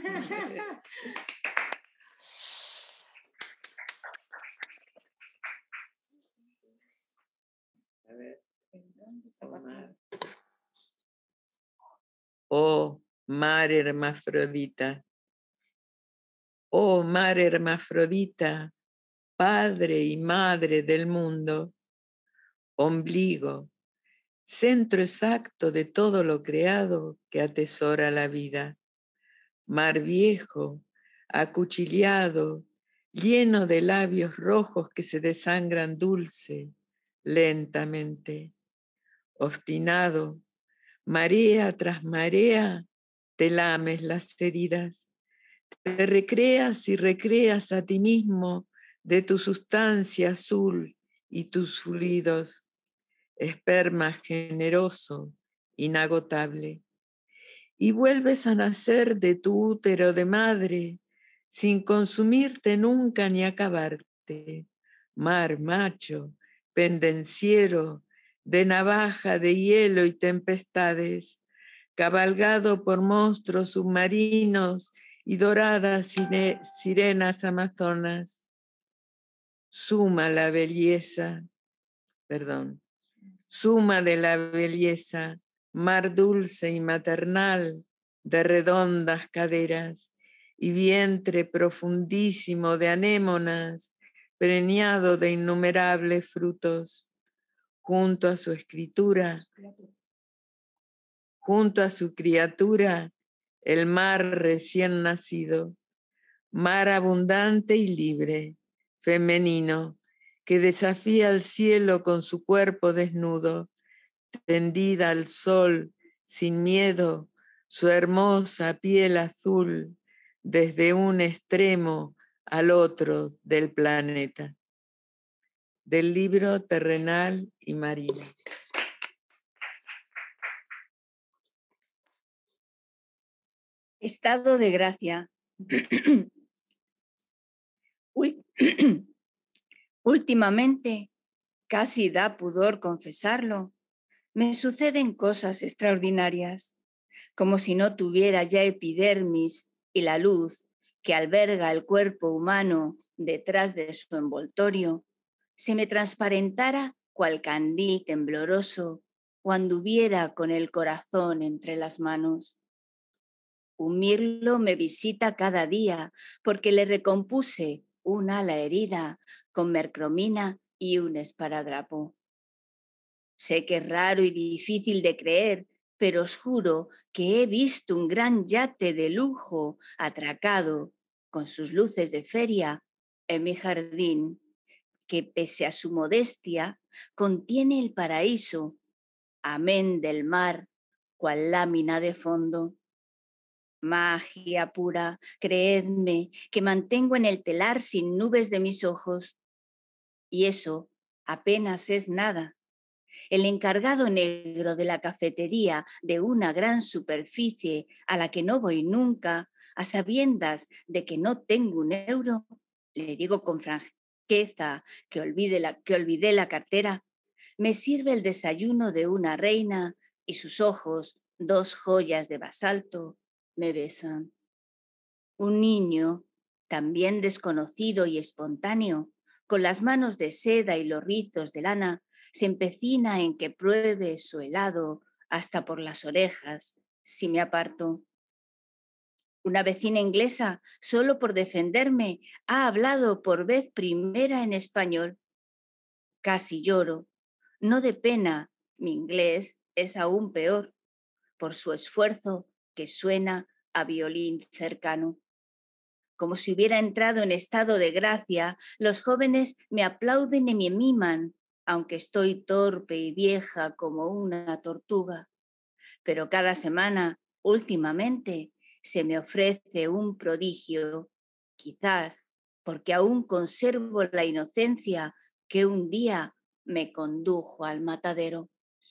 [SPEAKER 7] Oh, mar hermafrodita. Oh, mar hermafrodita, padre y madre del mundo, ombligo, centro exacto de todo lo creado que atesora la vida. Mar viejo, acuchillado, lleno de labios rojos que se desangran dulce, lentamente. Obstinado, marea tras marea, te lames las heridas. Te recreas y recreas a ti mismo de tu sustancia azul y tus fluidos, esperma generoso, inagotable. Y vuelves a nacer de tu útero de madre, sin consumirte nunca ni acabarte. Mar macho, pendenciero, de navaja, de hielo y tempestades, cabalgado por monstruos submarinos y doradas sire- sirenas amazonas. Suma la belleza, perdón, suma de la belleza, mar dulce y maternal de redondas caderas y vientre profundísimo de anémonas, preñado de innumerables frutos, junto a su escritura, junto a su criatura, el mar recién nacido, mar abundante y libre, femenino, que desafía al cielo con su cuerpo desnudo, tendida al sol, sin miedo, su hermosa piel azul, desde un extremo al otro del planeta. Del libro Terrenal y Marino.
[SPEAKER 3] Estado de gracia. Últimamente, casi da pudor confesarlo, me suceden cosas extraordinarias, como si no tuviera ya epidermis y la luz que alberga el cuerpo humano detrás de su envoltorio, se me transparentara cual candil tembloroso o anduviera con el corazón entre las manos. Un mirlo me visita cada día porque le recompuse un ala herida con mercromina y un esparadrapo. Sé que es raro y difícil de creer, pero os juro que he visto un gran yate de lujo atracado con sus luces de feria en mi jardín, que pese a su modestia contiene el paraíso, amén del mar, cual lámina de fondo. Magia pura, creedme, que mantengo en el telar sin nubes de mis ojos. Y eso apenas es nada. El encargado negro de la cafetería de una gran superficie a la que no voy nunca, a sabiendas de que no tengo un euro, le digo con franqueza que, olvide la, que olvidé la cartera, me sirve el desayuno de una reina y sus ojos, dos joyas de basalto, me besan. Un niño, también desconocido y espontáneo, con las manos de seda y los rizos de lana, se empecina en que pruebe su helado hasta por las orejas, si me aparto. Una vecina inglesa, solo por defenderme, ha hablado por vez primera en español. Casi lloro. No de pena, mi inglés es aún peor, por su esfuerzo que suena a violín cercano. Como si hubiera entrado en estado de gracia, los jóvenes me aplauden y me miman, aunque estoy torpe y vieja como una tortuga. Pero cada semana, últimamente, se me ofrece un prodigio, quizás porque aún conservo la inocencia que un día me condujo al matadero.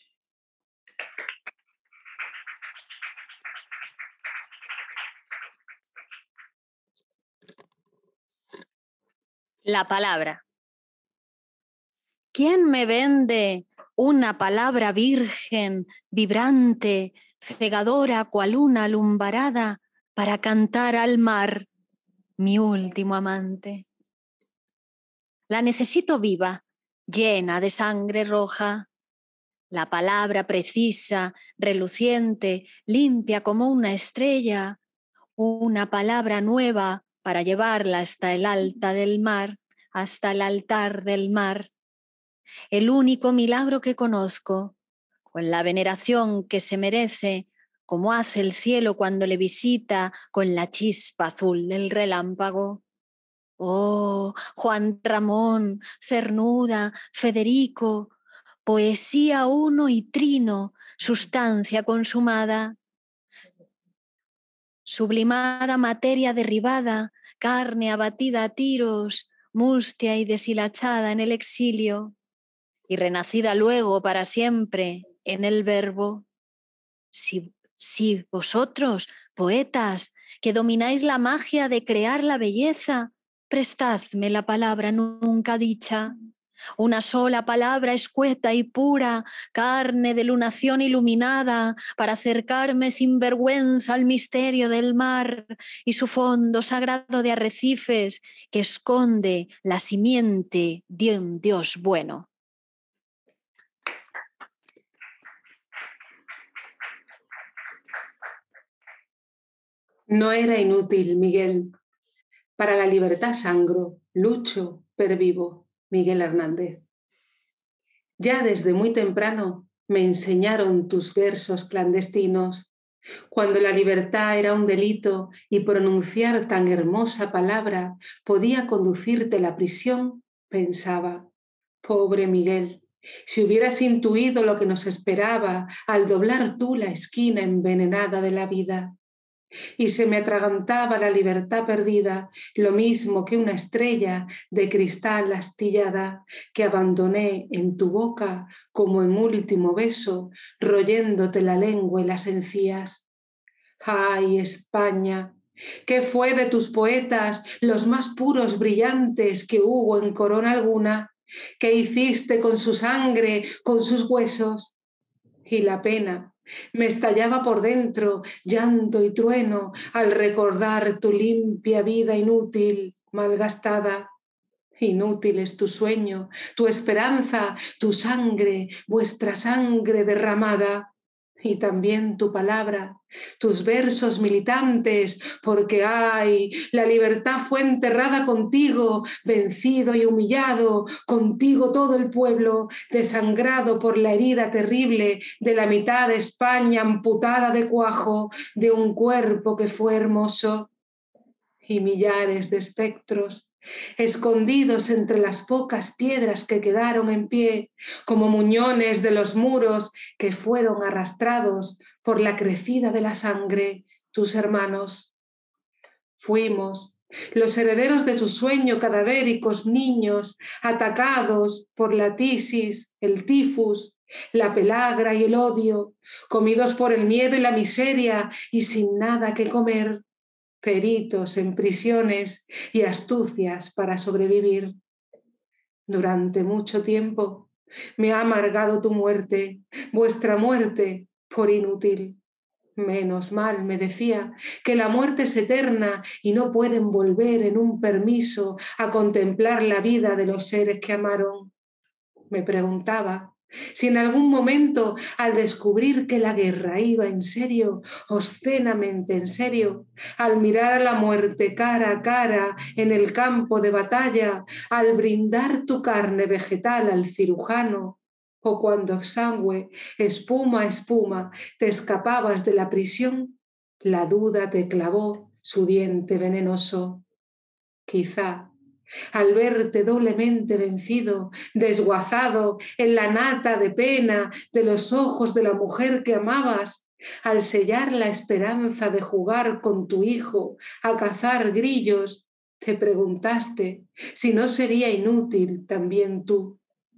[SPEAKER 8] La palabra. ¿Quién me vende una palabra virgen, vibrante, cegadora cual una lumbarada, para cantar al mar, mi último amante? La necesito viva, llena de sangre roja. La palabra precisa, reluciente, limpia como una estrella. Una palabra nueva para llevarla hasta el alta del mar, hasta el altar del mar. El único milagro que conozco, con la veneración que se merece, como hace el cielo cuando le visita con la chispa azul del relámpago. Oh, Juan Ramón, Cernuda, Federico, poesía uno y trino, sustancia consumada. Sublimada materia derribada, carne abatida a tiros, mustia y deshilachada en el exilio, y renacida luego para siempre en el verbo. Si, si vosotros, poetas, que domináis la magia de crear la belleza, prestadme la palabra nunca dicha, Una sola palabra escueta y pura, carne de lunación iluminada, para acercarme sin vergüenza al misterio del mar y su fondo sagrado de arrecifes que esconde la simiente de un Dios bueno.
[SPEAKER 9] No era inútil, Miguel. Para la libertad sangro, lucho, pervivo. Miguel Hernández. Ya desde muy temprano me enseñaron tus versos clandestinos, cuando la libertad era un delito y pronunciar tan hermosa palabra podía conducirte a la prisión, pensaba, pobre Miguel, si hubieras intuido lo que nos esperaba al doblar tú la esquina envenenada de la vida. Y se me atragantaba la libertad perdida, lo mismo que una estrella de cristal astillada que abandoné en tu boca como en último beso, royéndote la lengua y las encías. ¡Ay, España! ¿Qué fue de tus poetas, los más puros brillantes que hubo en corona alguna? ¿Qué hiciste con su sangre, con sus huesos? Y la pena me estallaba por dentro, llanto y trueno, al recordar tu limpia vida inútil, malgastada. Inútil es tu sueño, tu esperanza, tu sangre, vuestra sangre derramada. Y también tu palabra, tus versos militantes, porque ay, la libertad fue enterrada contigo, vencido y humillado, contigo todo el pueblo, desangrado por la herida terrible de la mitad de España amputada de cuajo, de un cuerpo que fue hermoso. Y millares de espectros, escondidos entre las pocas piedras que quedaron en pie, como muñones de los muros que fueron arrastrados por la crecida de la sangre, tus hermanos. Fuimos los herederos de tu sueño, cadavéricos niños, atacados por la tisis, el tifus, la pelagra y el odio, comidos por el miedo y la miseria y sin nada que comer, peritos en prisiones y astucias para sobrevivir. Durante mucho tiempo me ha amargado tu muerte, vuestra muerte, por inútil. Menos mal, me decía, que la muerte es eterna y no pueden volver en un permiso a contemplar la vida de los seres que amaron. Me preguntaba si en algún momento, al descubrir que la guerra iba en serio, obscenamente en serio, al mirar a la muerte cara a cara en el campo de batalla, al brindar tu carne vegetal al cirujano, o cuando exangüe, espuma a espuma, te escapabas de la prisión, la duda te clavó su diente venenoso. Quizá al verte doblemente vencido, desguazado en la nata de pena de los ojos de la mujer que amabas, al sellar la esperanza de jugar con tu hijo a cazar grillos, te preguntaste si no sería inútil también tú,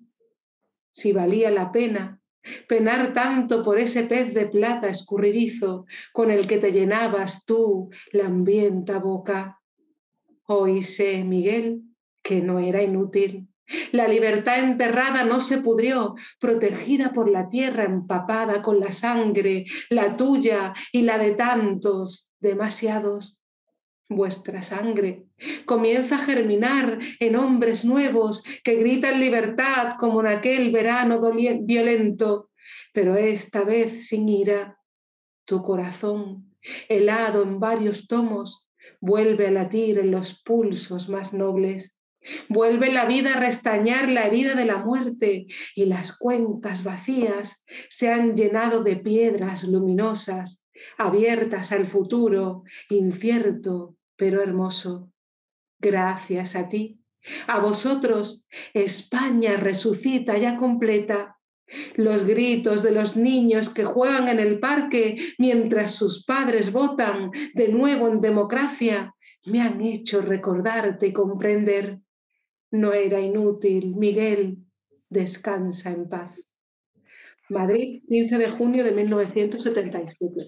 [SPEAKER 9] si valía la pena penar tanto por ese pez de plata escurridizo con el que te llenabas tú la hambrienta boca. Hoy sé, Miguel, que no era inútil. La libertad enterrada no se pudrió, protegida por la tierra empapada con la sangre, la tuya y la de tantos, demasiados. Vuestra sangre comienza a germinar en hombres nuevos que gritan libertad como en aquel verano violento, pero esta vez sin ira. Tu corazón, helado en varios tomos, vuelve a latir en los pulsos más nobles. Vuelve la vida a restañar la herida de la muerte y las cuencas vacías se han llenado de piedras luminosas, abiertas al futuro, incierto pero hermoso. Gracias a ti, a vosotros, España resucita ya completa. Los gritos de los niños que juegan en el parque mientras sus padres votan de nuevo en democracia me han hecho recordarte y comprender. No era inútil, Miguel, descansa en paz. Madrid, quince de junio de mil novecientos setenta y siete.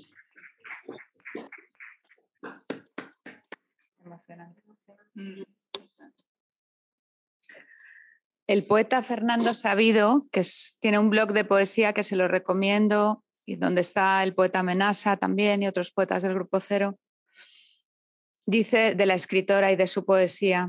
[SPEAKER 4] Emocionante. El poeta Fernando Sabido, que es, tiene un blog de poesía que se lo recomiendo, y donde está el poeta Menasa también y otros poetas del Grupo Cero, dice de la escritora y de su poesía: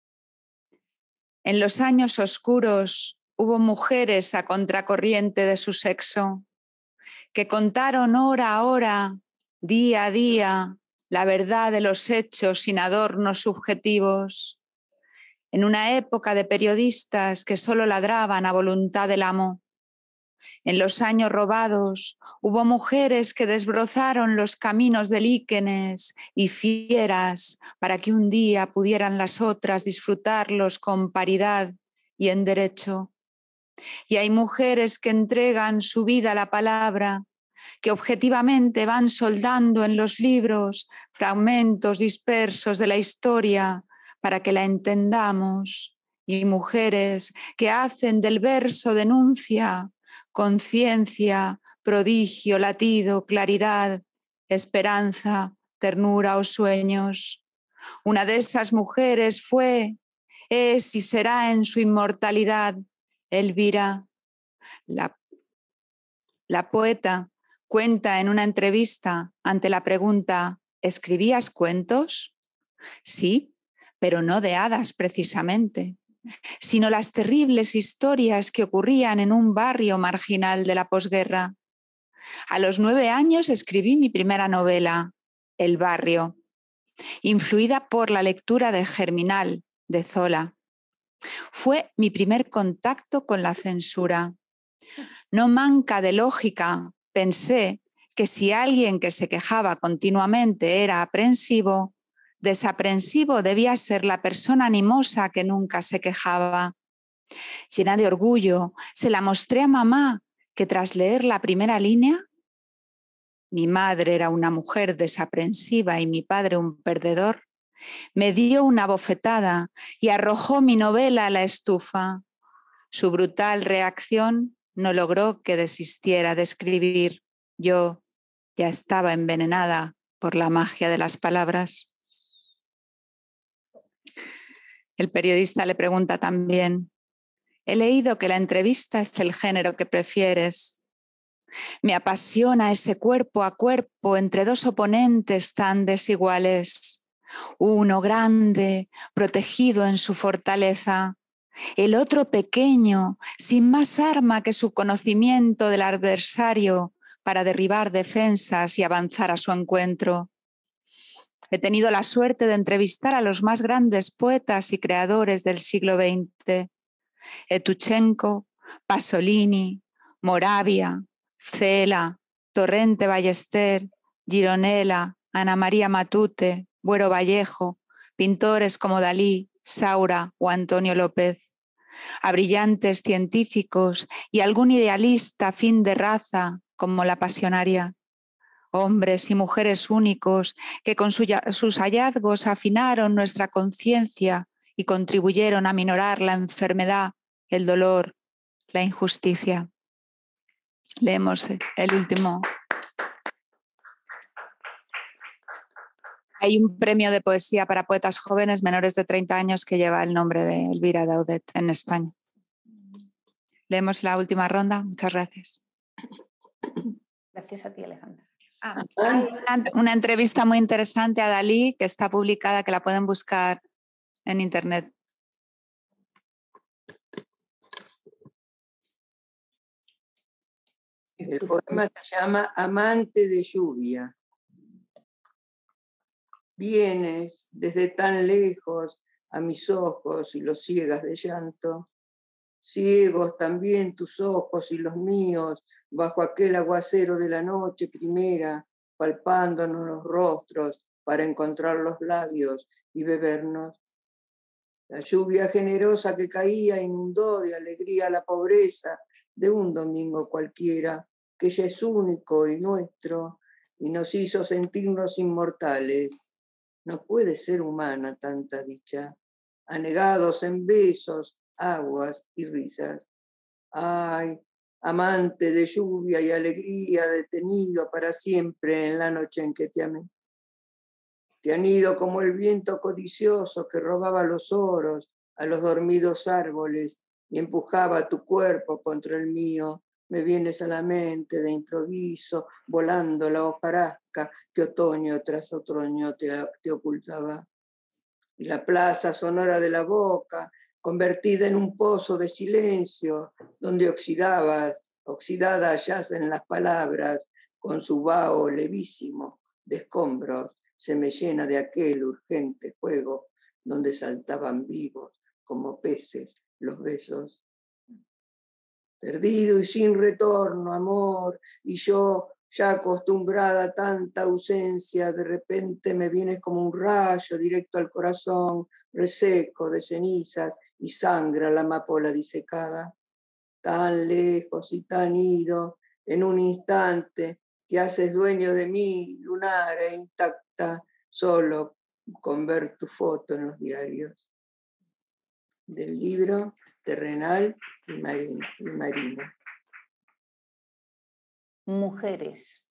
[SPEAKER 4] en los años oscuros hubo mujeres a contracorriente de su sexo, que contaron hora a hora, día a día, la verdad de los hechos sin adornos subjetivos. En una época de periodistas que solo ladraban a voluntad del amo. En los años robados hubo mujeres que desbrozaron los caminos de líquenes y fieras para que un día pudieran las otras disfrutarlos con paridad y en derecho. Y hay mujeres que entregan su vida a la palabra, que objetivamente van soldando en los libros fragmentos dispersos de la historia para que la entendamos, y mujeres que hacen del verso denuncia, conciencia, prodigio, latido, claridad, esperanza, ternura o sueños. Una de esas mujeres fue, es y será en su inmortalidad Elvira. La, la poeta cuenta en una entrevista ante la pregunta: ¿escribías cuentos? Sí, pero no de hadas precisamente, sino las terribles historias que ocurrían en un barrio marginal de la posguerra. A los nueve años escribí mi primera novela, El barrio, influida por la lectura de Germinal, de Zola. Fue mi primer contacto con la censura. No manca de lógica, pensé que si alguien que se quejaba continuamente era aprensivo, desaprensivo debía ser la persona animosa que nunca se quejaba. Llena de orgullo, se la mostré a mamá, que tras leer la primera línea, mi madre era una mujer desaprensiva y mi padre un perdedor, me dio una bofetada y arrojó mi novela a la estufa. Su brutal reacción no logró que desistiera de escribir. Yo ya estaba envenenada por la magia de las palabras. El periodista le pregunta también: he leído que la entrevista es el género que prefieres. Me apasiona ese cuerpo a cuerpo entre dos oponentes tan desiguales. Uno grande, protegido en su fortaleza. El otro pequeño, sin más arma que su conocimiento del adversario para derribar defensas y avanzar a su encuentro. He tenido la suerte de entrevistar a los más grandes poetas y creadores del siglo veinte. Etuchenko, Pasolini, Moravia, Cela, Torrente Ballester, Gironella, Ana María Matute, Buero Vallejo, pintores como Dalí, Saura o Antonio López, a brillantes científicos y algún idealista fin de raza como la Pasionaria. Hombres y mujeres únicos que con sus hallazgos afinaron nuestra conciencia y contribuyeron a minorar la enfermedad, el dolor, la injusticia. Leemos el último. Hay un premio de poesía para poetas jóvenes menores de treinta años que lleva el nombre de Elvira Daudet en España. Leemos la última ronda. Muchas gracias.
[SPEAKER 3] Gracias a ti, Alejandra.
[SPEAKER 4] Ah, hay una, una entrevista muy interesante a Dalí que está publicada, que la pueden buscar en internet.
[SPEAKER 5] El poema se llama Amante de lluvia. Vienes desde tan lejos a mis ojos y los ciegas de llanto, ciegos también tus ojos y los míos bajo aquel aguacero de la noche primera, palpándonos los rostros para encontrar los labios y bebernos. La lluvia generosa que caía inundó de alegría la pobreza de un domingo cualquiera, que ya es único y nuestro, y nos hizo sentirnos inmortales. No puede ser humana tanta dicha, anegados en besos, aguas y risas. Ay, amante de lluvia y alegría, detenido para siempre en la noche en que te amé. Te han ido como el viento codicioso que robaba los oros a los dormidos árboles y empujaba tu cuerpo contra el mío. Me vienes a la mente de improviso, volando la hojarasca que otoño tras otoño te, te ocultaba. Y la plaza sonora de la boca, convertida en un pozo de silencio, donde oxidabas, oxidadas yacen las palabras, con su vaho levísimo de escombros, se me llena de aquel urgente juego, donde saltaban vivos como peces los besos. Perdido y sin retorno, amor, y yo, ya acostumbrada a tanta ausencia, de repente me vienes como un rayo directo al corazón, reseco de cenizas, y sangra la amapola disecada. Tan lejos y tan ido, en un instante te haces dueño de mí, lunar e intacta, solo con ver tu foto en los diarios. Del libro Terrenal y Marino.
[SPEAKER 3] Mujeres.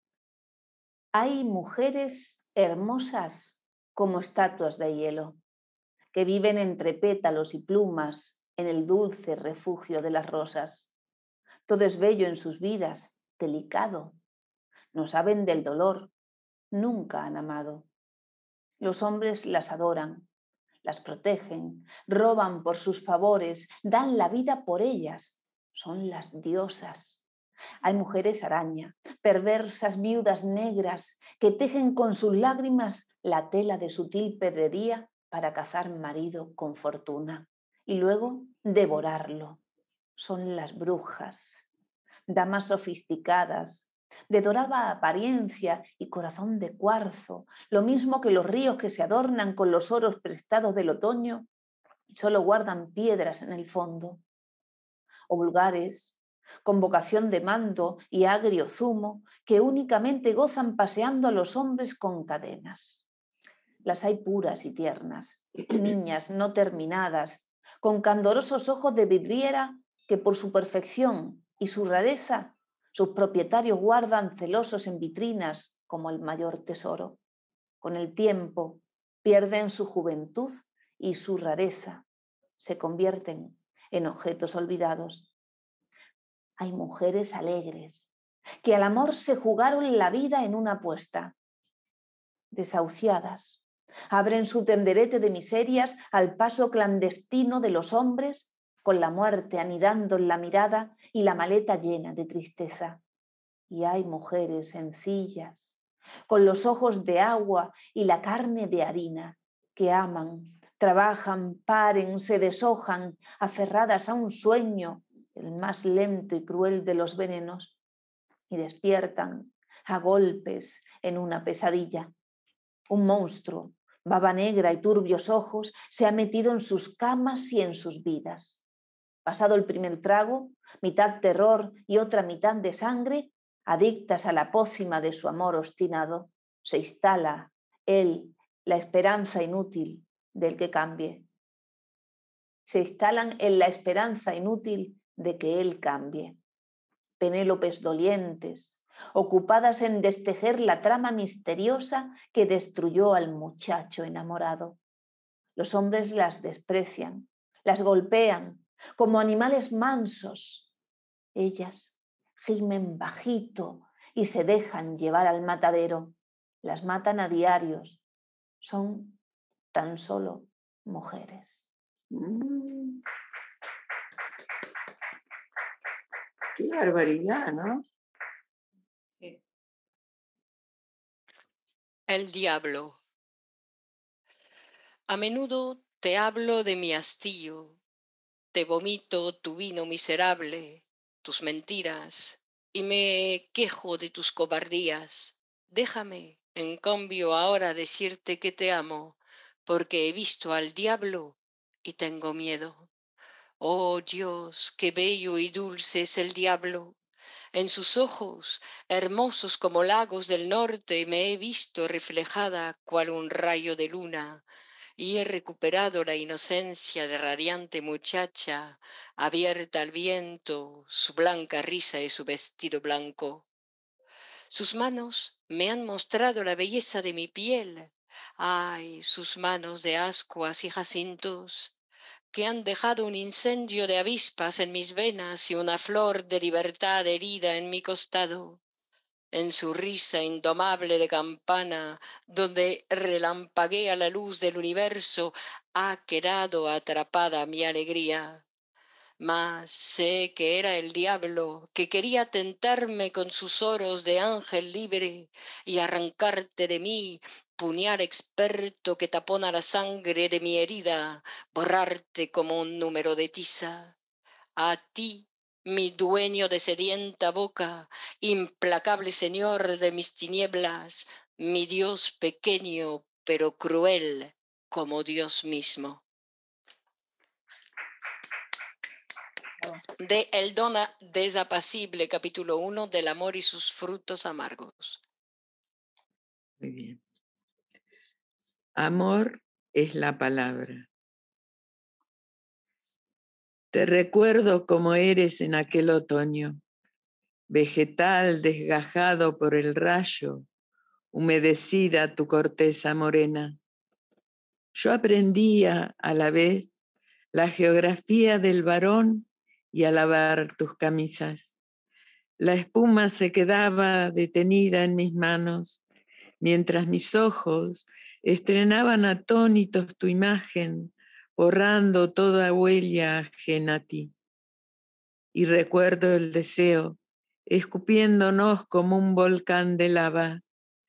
[SPEAKER 3] Hay mujeres hermosas como estatuas de hielo, que viven entre pétalos y plumas en el dulce refugio de las rosas. Todo es bello en sus vidas, delicado. No saben del dolor, nunca han amado. Los hombres las adoran, las protegen, roban por sus favores, dan la vida por ellas. Son las diosas. Hay mujeres araña, perversas viudas negras, que tejen con sus lágrimas la tela de sutil pedrería para cazar marido con fortuna y luego devorarlo. Son las brujas, damas sofisticadas, de dorada apariencia y corazón de cuarzo, lo mismo que los ríos que se adornan con los oros prestados del otoño y solo guardan piedras en el fondo. O vulgares, con vocación de mando y agrio zumo, que únicamente gozan paseando a los hombres con cadenas. Las hay puras y tiernas, niñas no terminadas, con candorosos ojos de vidriera que por su perfección y su rareza sus propietarios guardan celosos en vitrinas como el mayor tesoro. Con el tiempo pierden su juventud y su rareza, se convierten en objetos olvidados. Hay mujeres alegres que al amor se jugaron la vida en una apuesta. Desahuciadas, abren su tenderete de miserias al paso clandestino de los hombres, con la muerte anidando en la mirada y la maleta llena de tristeza. Y hay mujeres sencillas, con los ojos de agua y la carne de harina, que aman, trabajan, paren, se deshojan, aferradas a un sueño, el más lento y cruel de los venenos, y despiertan a golpes en una pesadilla. Un monstruo, baba negra y turbios ojos, se ha metido en sus camas y en sus vidas. Pasado el primer trago, mitad terror y otra mitad de sangre, adictas a la pócima de su amor obstinado, se instala él, la esperanza inútil del que cambie. Se instalan en la esperanza inútil de que él cambie. Penélopes dolientes, ocupadas en destejer la trama misteriosa que destruyó al muchacho enamorado. Los hombres las desprecian, las golpean como animales mansos. Ellas gimen bajito y se dejan llevar al matadero. Las matan a diarios. Son tan solo mujeres.
[SPEAKER 5] Mm. Qué barbaridad, ¿no?
[SPEAKER 4] Sí.
[SPEAKER 6] El diablo. A menudo te hablo de mi hastío, te vomito tu vino miserable, tus mentiras, y me quejo de tus cobardías. Déjame, en cambio, ahora decirte que te amo, porque he visto al diablo y tengo miedo. Oh Dios, qué bello y dulce es el diablo. En sus ojos, hermosos como lagos del norte, me he visto reflejada cual un rayo de luna, y he recuperado la inocencia de radiante muchacha, abierta al viento, su blanca risa y su vestido blanco. Sus manos me han mostrado la belleza de mi piel. Ay, sus manos de ascuas y jacintos. que han dejado un incendio de avispas en mis venas y una flor de libertad herida en mi costado. En su risa indomable de campana, donde relampaguea la luz del universo, ha quedado atrapada mi alegría. Mas sé que era el diablo que quería tentarme con sus oros de ángel libre y arrancarte de mí, puñal experto que tapona la sangre de mi herida, borrarte como un número de tiza. A ti, mi dueño de sedienta boca, implacable señor de mis tinieblas, mi Dios pequeño pero cruel como Dios mismo. De El don desapacible, capítulo uno, del amor y sus frutos amargos.
[SPEAKER 7] Muy bien. Amor es la palabra. Te recuerdo como eres en aquel otoño, vegetal desgajado por el rayo, humedecida tu corteza morena. Yo aprendía a la vez la geografía del varón y a lavar tus camisas. La espuma se quedaba detenida en mis manos, mientras mis ojos estrenaban atónitos tu imagen, borrando toda huella ajena a ti. Y recuerdo el deseo, escupiéndonos como un volcán de lava,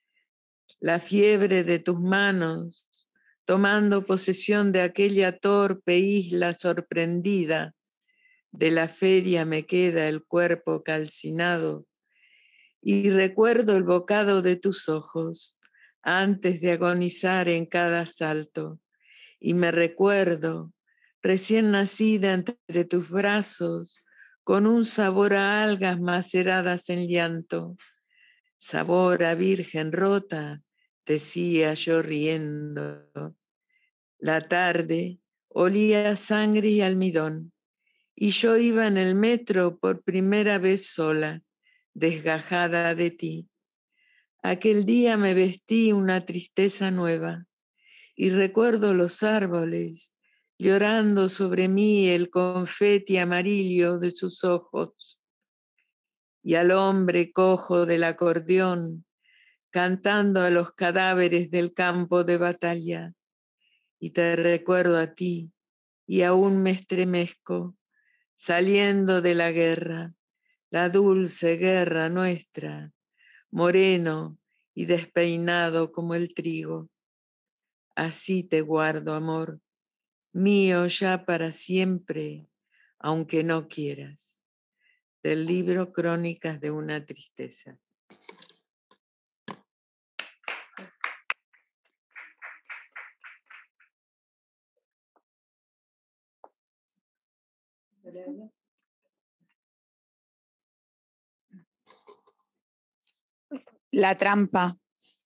[SPEAKER 7] la fiebre de tus manos, tomando posesión de aquella torpe isla sorprendida. De la feria me queda el cuerpo calcinado y recuerdo el bocado de tus ojos antes de agonizar en cada salto. Y me recuerdo, recién nacida entre tus brazos, con un sabor a algas maceradas en llanto. Sabor a virgen rota, decía yo riendo. La tarde olía a sangre y almidón, y yo iba en el metro por primera vez sola, desgajada de ti. Aquel día me vestí una tristeza nueva, y recuerdo los árboles llorando sobre mí el confeti amarillo de sus ojos, y al hombre cojo del acordeón cantando a los cadáveres del campo de batalla. Y te recuerdo a ti, y aún me estremezco, saliendo de la guerra, la dulce guerra nuestra, moreno y despeinado como el trigo. Así te guardo, amor, mío ya para siempre, aunque no quieras. Del libro Crónicas de una tristeza.
[SPEAKER 4] La trampa.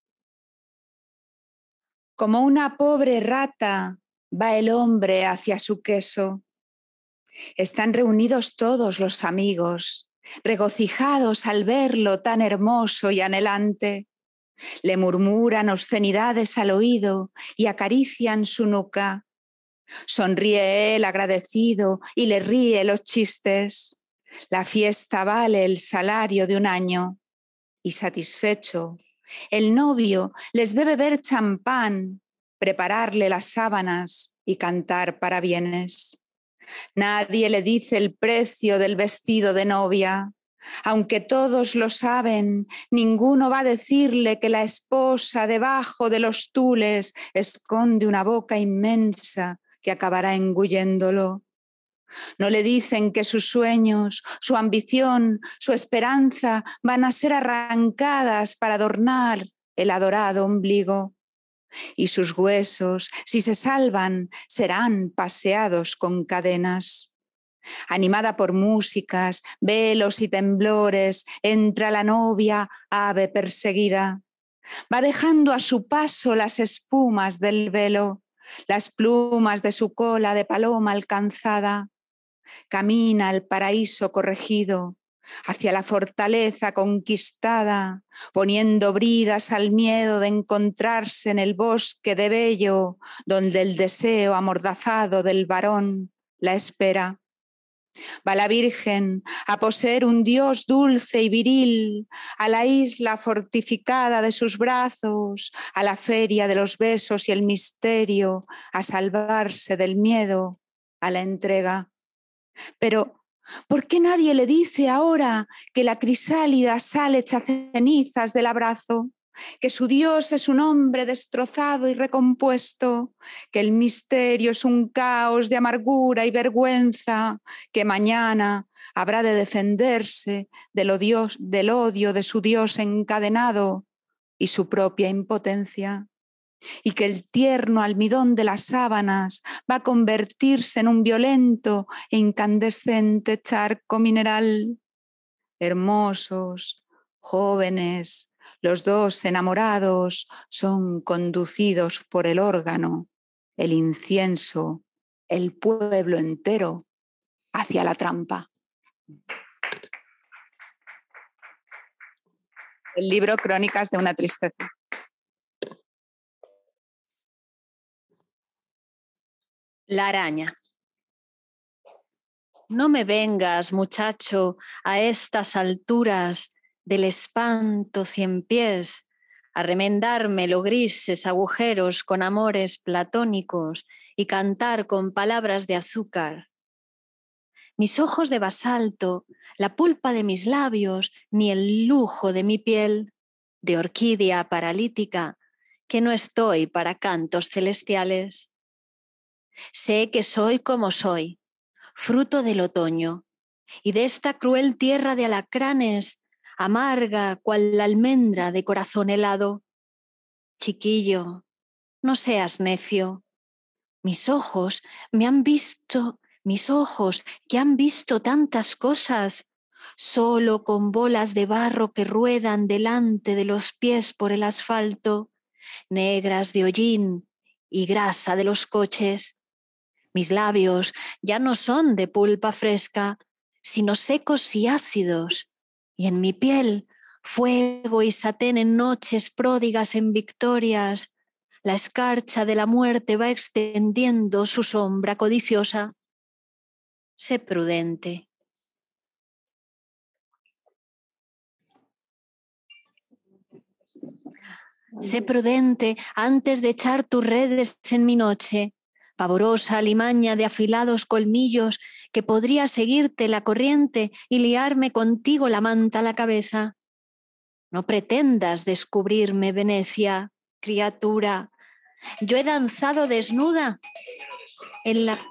[SPEAKER 4] Como una pobre rata va el hombre hacia su queso. Están reunidos todos los amigos, regocijados al verlo tan hermoso y anhelante. Le murmuran obscenidades al oído y acarician su nuca. Sonríe él agradecido y le ríe los chistes. La fiesta vale el salario de un año. Y satisfecho, el novio les ve beber champán, prepararle las sábanas y cantar parabienes. Nadie le dice el precio del vestido de novia. Aunque todos lo saben, ninguno va a decirle que la esposa debajo de los tules esconde una boca inmensa que acabará engulléndolo. No le dicen que sus sueños, su ambición, su esperanza van a ser arrancadas para adornar el adorado ombligo. Y sus huesos, si se salvan, serán paseados con cadenas. Animada por músicas, velos y temblores, entra la novia, ave perseguida. Va dejando a su paso las espumas del velo, las plumas de su cola de paloma alcanzada. Camina el paraíso corregido, hacia la fortaleza conquistada, poniendo bridas al miedo de encontrarse en el bosque de Bello, donde el deseo amordazado del varón la espera. Va la Virgen a poseer un Dios dulce y viril, a la isla fortificada de sus brazos, a la feria de los besos y el misterio, a salvarse del miedo, a la entrega. Pero ¿por qué nadie le dice ahora que la crisálida sale hecha cenizas del abrazo? Que su Dios es un hombre destrozado y recompuesto, que el misterio es un caos de amargura y vergüenza, que mañana habrá de defenderse del odio, del odio de su Dios encadenado y su propia impotencia, y que el tierno almidón de las sábanas va a convertirse en un violento e incandescente charco mineral. Hermosos, jóvenes, los dos enamorados son conducidos por el órgano, el incienso, el pueblo entero hacia la trampa. El libro Crónicas de una tristeza.
[SPEAKER 8] La araña. No me vengas, muchacho, a estas alturas del espanto cien pies, a remendarme los grises agujeros con amores platónicos y cantar con palabras de azúcar. Mis ojos de basalto, la pulpa de mis labios, ni el lujo de mi piel, de orquídea paralítica, que no estoy para cantos celestiales. Sé que soy como soy, fruto del otoño, y de esta cruel tierra de alacranes, amarga cual la almendra de corazón helado. Chiquillo, no seas necio. Mis ojos me han visto, mis ojos que han visto tantas cosas, solo con bolas de barro que ruedan delante de los pies por el asfalto, negras de hollín y grasa de los coches. Mis labios ya no son de pulpa fresca, sino secos y ácidos, y en mi piel fuego y satén en noches pródigas en victorias. La escarcha de la muerte va extendiendo su sombra codiciosa. Sé prudente. Sé prudente antes de echar tus redes en mi noche, pavorosa alimaña de afilados colmillos que podría seguirte la corriente y liarme contigo la manta a la cabeza. No pretendas descubrirme, Venecia, criatura. Yo he danzado desnuda en la...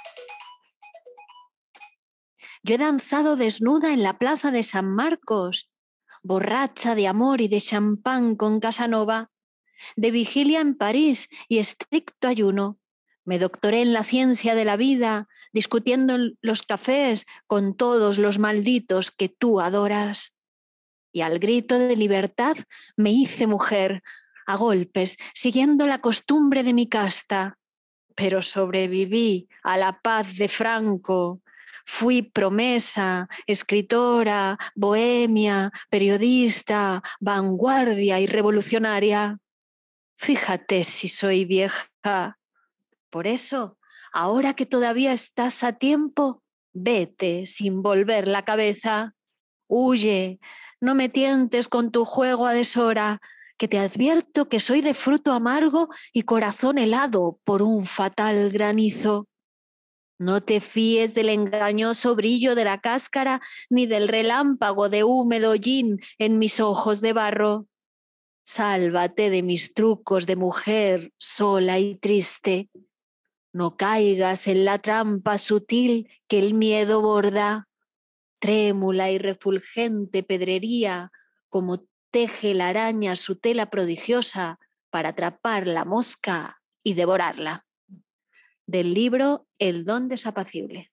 [SPEAKER 8] Yo he danzado desnuda en la plaza de San Marcos, borracha de amor y de champán con Casanova, de vigilia en París y estricto ayuno. Me doctoré en la ciencia de la vida, discutiendo en los cafés con todos los malditos que tú adoras. Y al grito de libertad me hice mujer, a golpes, siguiendo la costumbre de mi casta. Pero sobreviví a la paz de Franco. Fui promesa, escritora, bohemia, periodista, vanguardia y revolucionaria. Fíjate si soy vieja. Por eso, ahora que todavía estás a tiempo, vete sin volver la cabeza. Huye, no me tientes con tu juego a deshora, que te advierto que soy de fruto amargo y corazón helado por un fatal granizo. No te fíes del engañoso brillo de la cáscara ni del relámpago de húmedo hollín en mis ojos de barro. Sálvate de mis trucos de mujer sola y triste. No caigas en la trampa sutil que el miedo borda. Trémula y refulgente pedrería, como teje la araña su tela prodigiosa para atrapar la mosca y devorarla. Del libro El don desapacible.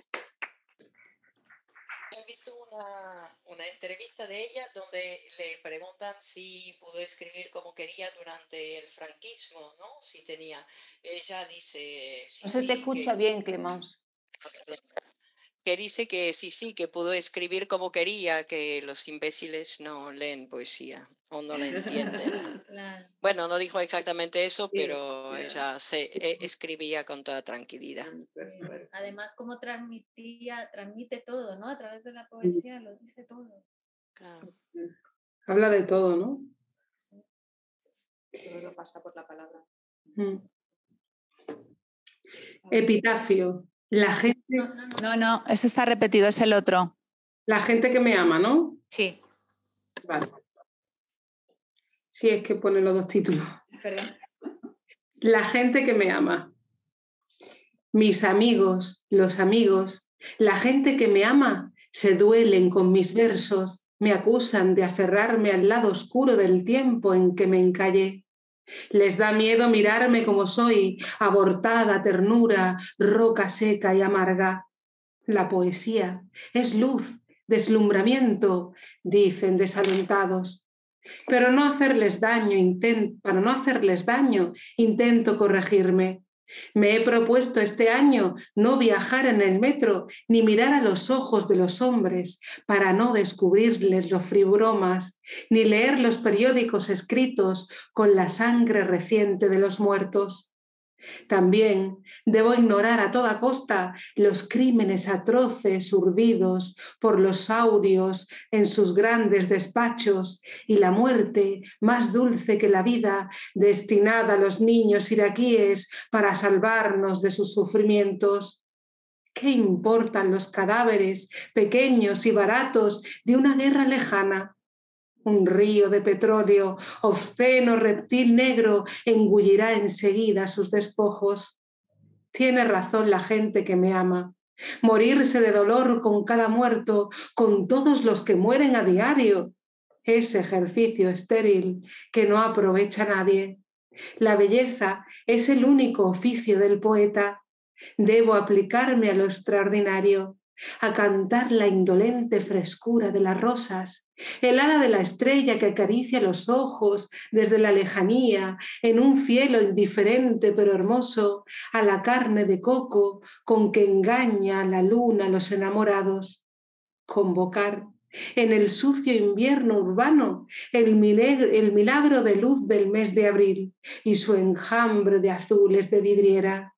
[SPEAKER 6] He visto una, una entrevista de ella donde le preguntan si pudo escribir como quería durante el franquismo, ¿no? Si tenía. Ella dice... Sí,
[SPEAKER 3] No se te
[SPEAKER 6] sí,
[SPEAKER 3] escucha
[SPEAKER 6] que,
[SPEAKER 3] bien, Clemence.
[SPEAKER 6] que dice que sí, sí, que pudo escribir como quería, que los imbéciles no leen poesía o no la entienden.
[SPEAKER 8] Claro.
[SPEAKER 6] Bueno, no dijo exactamente eso,
[SPEAKER 7] Sí,
[SPEAKER 6] pero
[SPEAKER 7] sí.
[SPEAKER 6] ella se eh, escribía con toda tranquilidad.
[SPEAKER 8] Además, como transmitía, transmite todo, ¿no? A través de la poesía lo dice todo.
[SPEAKER 6] Claro.
[SPEAKER 9] Habla de todo, ¿no?
[SPEAKER 8] Sí. Todo lo pasa por la palabra.
[SPEAKER 9] Mm. Epitafio. La gente,
[SPEAKER 8] No, no, no.
[SPEAKER 4] No, no, ese está repetido, es el otro.
[SPEAKER 9] la gente que me ama, ¿no?
[SPEAKER 4] Sí.
[SPEAKER 9] Vale. Sí, es que pone los dos títulos.
[SPEAKER 4] Perdón.
[SPEAKER 9] La gente que me ama. Mis amigos, los amigos, la gente que me ama, se duelen con mis versos, me acusan de aferrarme al lado oscuro del tiempo en que me encallé. Les da miedo mirarme como soy, abortada ternura, roca seca y amarga. La poesía es luz, deslumbramiento, dicen desalentados. Pero no hacerles daño, intent- para no hacerles daño, intento corregirme. Me he propuesto este año no viajar en el metro ni mirar a los ojos de los hombres para no descubrirles los fribromas, ni leer los periódicos escritos con la sangre reciente de los muertos. También debo ignorar a toda costa los crímenes atroces urdidos por los saurios en sus grandes despachos y la muerte más dulce que la vida destinada a los niños iraquíes para salvarnos de sus sufrimientos. ¿Qué importan los cadáveres pequeños y baratos de una guerra lejana? Un río de petróleo, obsceno reptil negro, engullirá enseguida sus despojos. Tiene razón la gente que me ama. Morirse de dolor con cada muerto, con todos los que mueren a diario. Es ejercicio estéril que no aprovecha a nadie. La belleza es el único oficio del poeta. Debo aplicarme a lo extraordinario, a cantar la indolente frescura de las rosas, el ala de la estrella que acaricia los ojos desde la lejanía, en un cielo indiferente pero hermoso, a la carne de coco con que engaña la luna a los enamorados. Convocar en el sucio invierno urbano el milagro, el milagro de luz del mes de abril y su enjambre de azules de vidriera.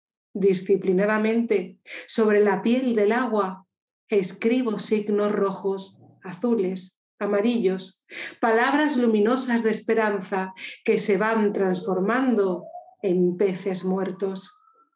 [SPEAKER 9] Disciplinadamente, sobre la piel del agua, escribo signos rojos, azules, amarillos, palabras luminosas de esperanza que se van transformando en peces muertos.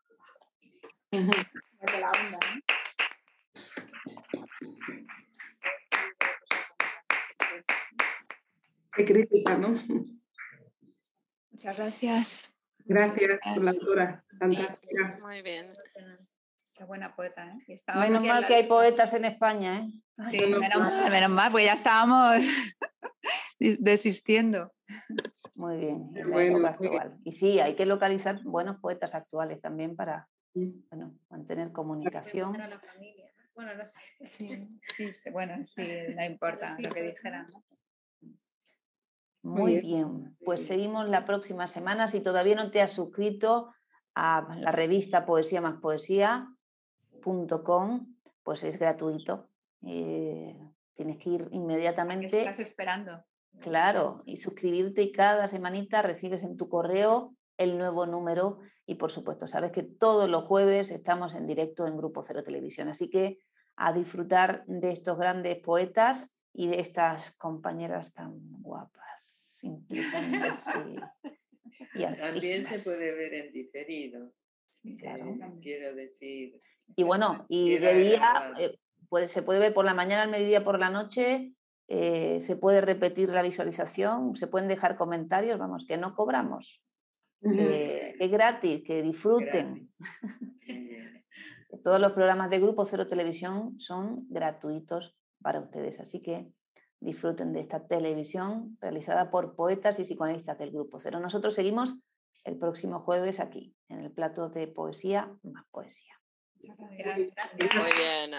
[SPEAKER 9] Qué crítica, ¿no?
[SPEAKER 4] Muchas gracias.
[SPEAKER 9] Gracias por la autora, fantástica.
[SPEAKER 6] Muy bien.
[SPEAKER 4] Qué buena poeta, ¿eh? Y estaba
[SPEAKER 3] Menos
[SPEAKER 4] aquí en
[SPEAKER 3] mal
[SPEAKER 4] la
[SPEAKER 3] que hay
[SPEAKER 4] lista.
[SPEAKER 3] poetas en España, ¿eh?
[SPEAKER 4] Sí, menos mal, menos mal, pues ya estábamos desistiendo.
[SPEAKER 3] Muy bien, en la
[SPEAKER 9] Bueno,
[SPEAKER 3] época
[SPEAKER 9] muy bien.
[SPEAKER 3] actual. Y sí, hay que localizar buenos poetas actuales también para bueno, mantener comunicación.
[SPEAKER 8] Para la familia. Bueno, no sé.
[SPEAKER 4] Sí, sí, sí, bueno, sí, no importa
[SPEAKER 8] Sí,
[SPEAKER 4] lo que
[SPEAKER 8] pues,
[SPEAKER 4] dijeran. ¿no?
[SPEAKER 3] Muy
[SPEAKER 9] Muy
[SPEAKER 3] bien, pues seguimos la próxima semana. Si todavía no te has suscrito a la revista poesía más poesía punto com, pues es gratuito. Eh, tienes que ir
[SPEAKER 4] ¿Qué
[SPEAKER 3] inmediatamente.
[SPEAKER 4] estás esperando?
[SPEAKER 3] Claro, y suscribirte y cada semanita recibes en tu correo el nuevo número y por supuesto sabes que todos los jueves estamos en directo en Grupo Cero Televisión, así que a disfrutar de estos grandes poetas y de estas compañeras tan guapas, inteligentes y, y
[SPEAKER 7] También
[SPEAKER 3] artísimas.
[SPEAKER 7] se puede ver en diferido.
[SPEAKER 3] Sí, claro.
[SPEAKER 7] Eh, quiero decir.
[SPEAKER 3] Y bueno, y
[SPEAKER 7] queda
[SPEAKER 3] de día
[SPEAKER 7] grabado.
[SPEAKER 3] eh, puede, se puede ver por la mañana, al mediodía, por la noche, eh, se puede repetir la visualización, se pueden dejar comentarios, vamos, que no cobramos, que es gratis, que disfruten.
[SPEAKER 7] Gratis.
[SPEAKER 3] Todos los programas de Grupo Cero Televisión son gratuitos para ustedes, así que disfruten de esta televisión realizada por poetas y psicoanalistas del Grupo Cero. Nosotros seguimos el próximo jueves aquí, en el plato de poesía más poesía.
[SPEAKER 4] Muchas gracias.
[SPEAKER 6] Muy bien.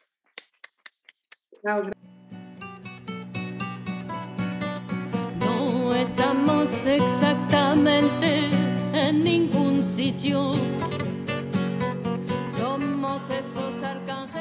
[SPEAKER 9] Chao.
[SPEAKER 2] No estamos exactamente en ningún sitio. Somos esos arcángeles.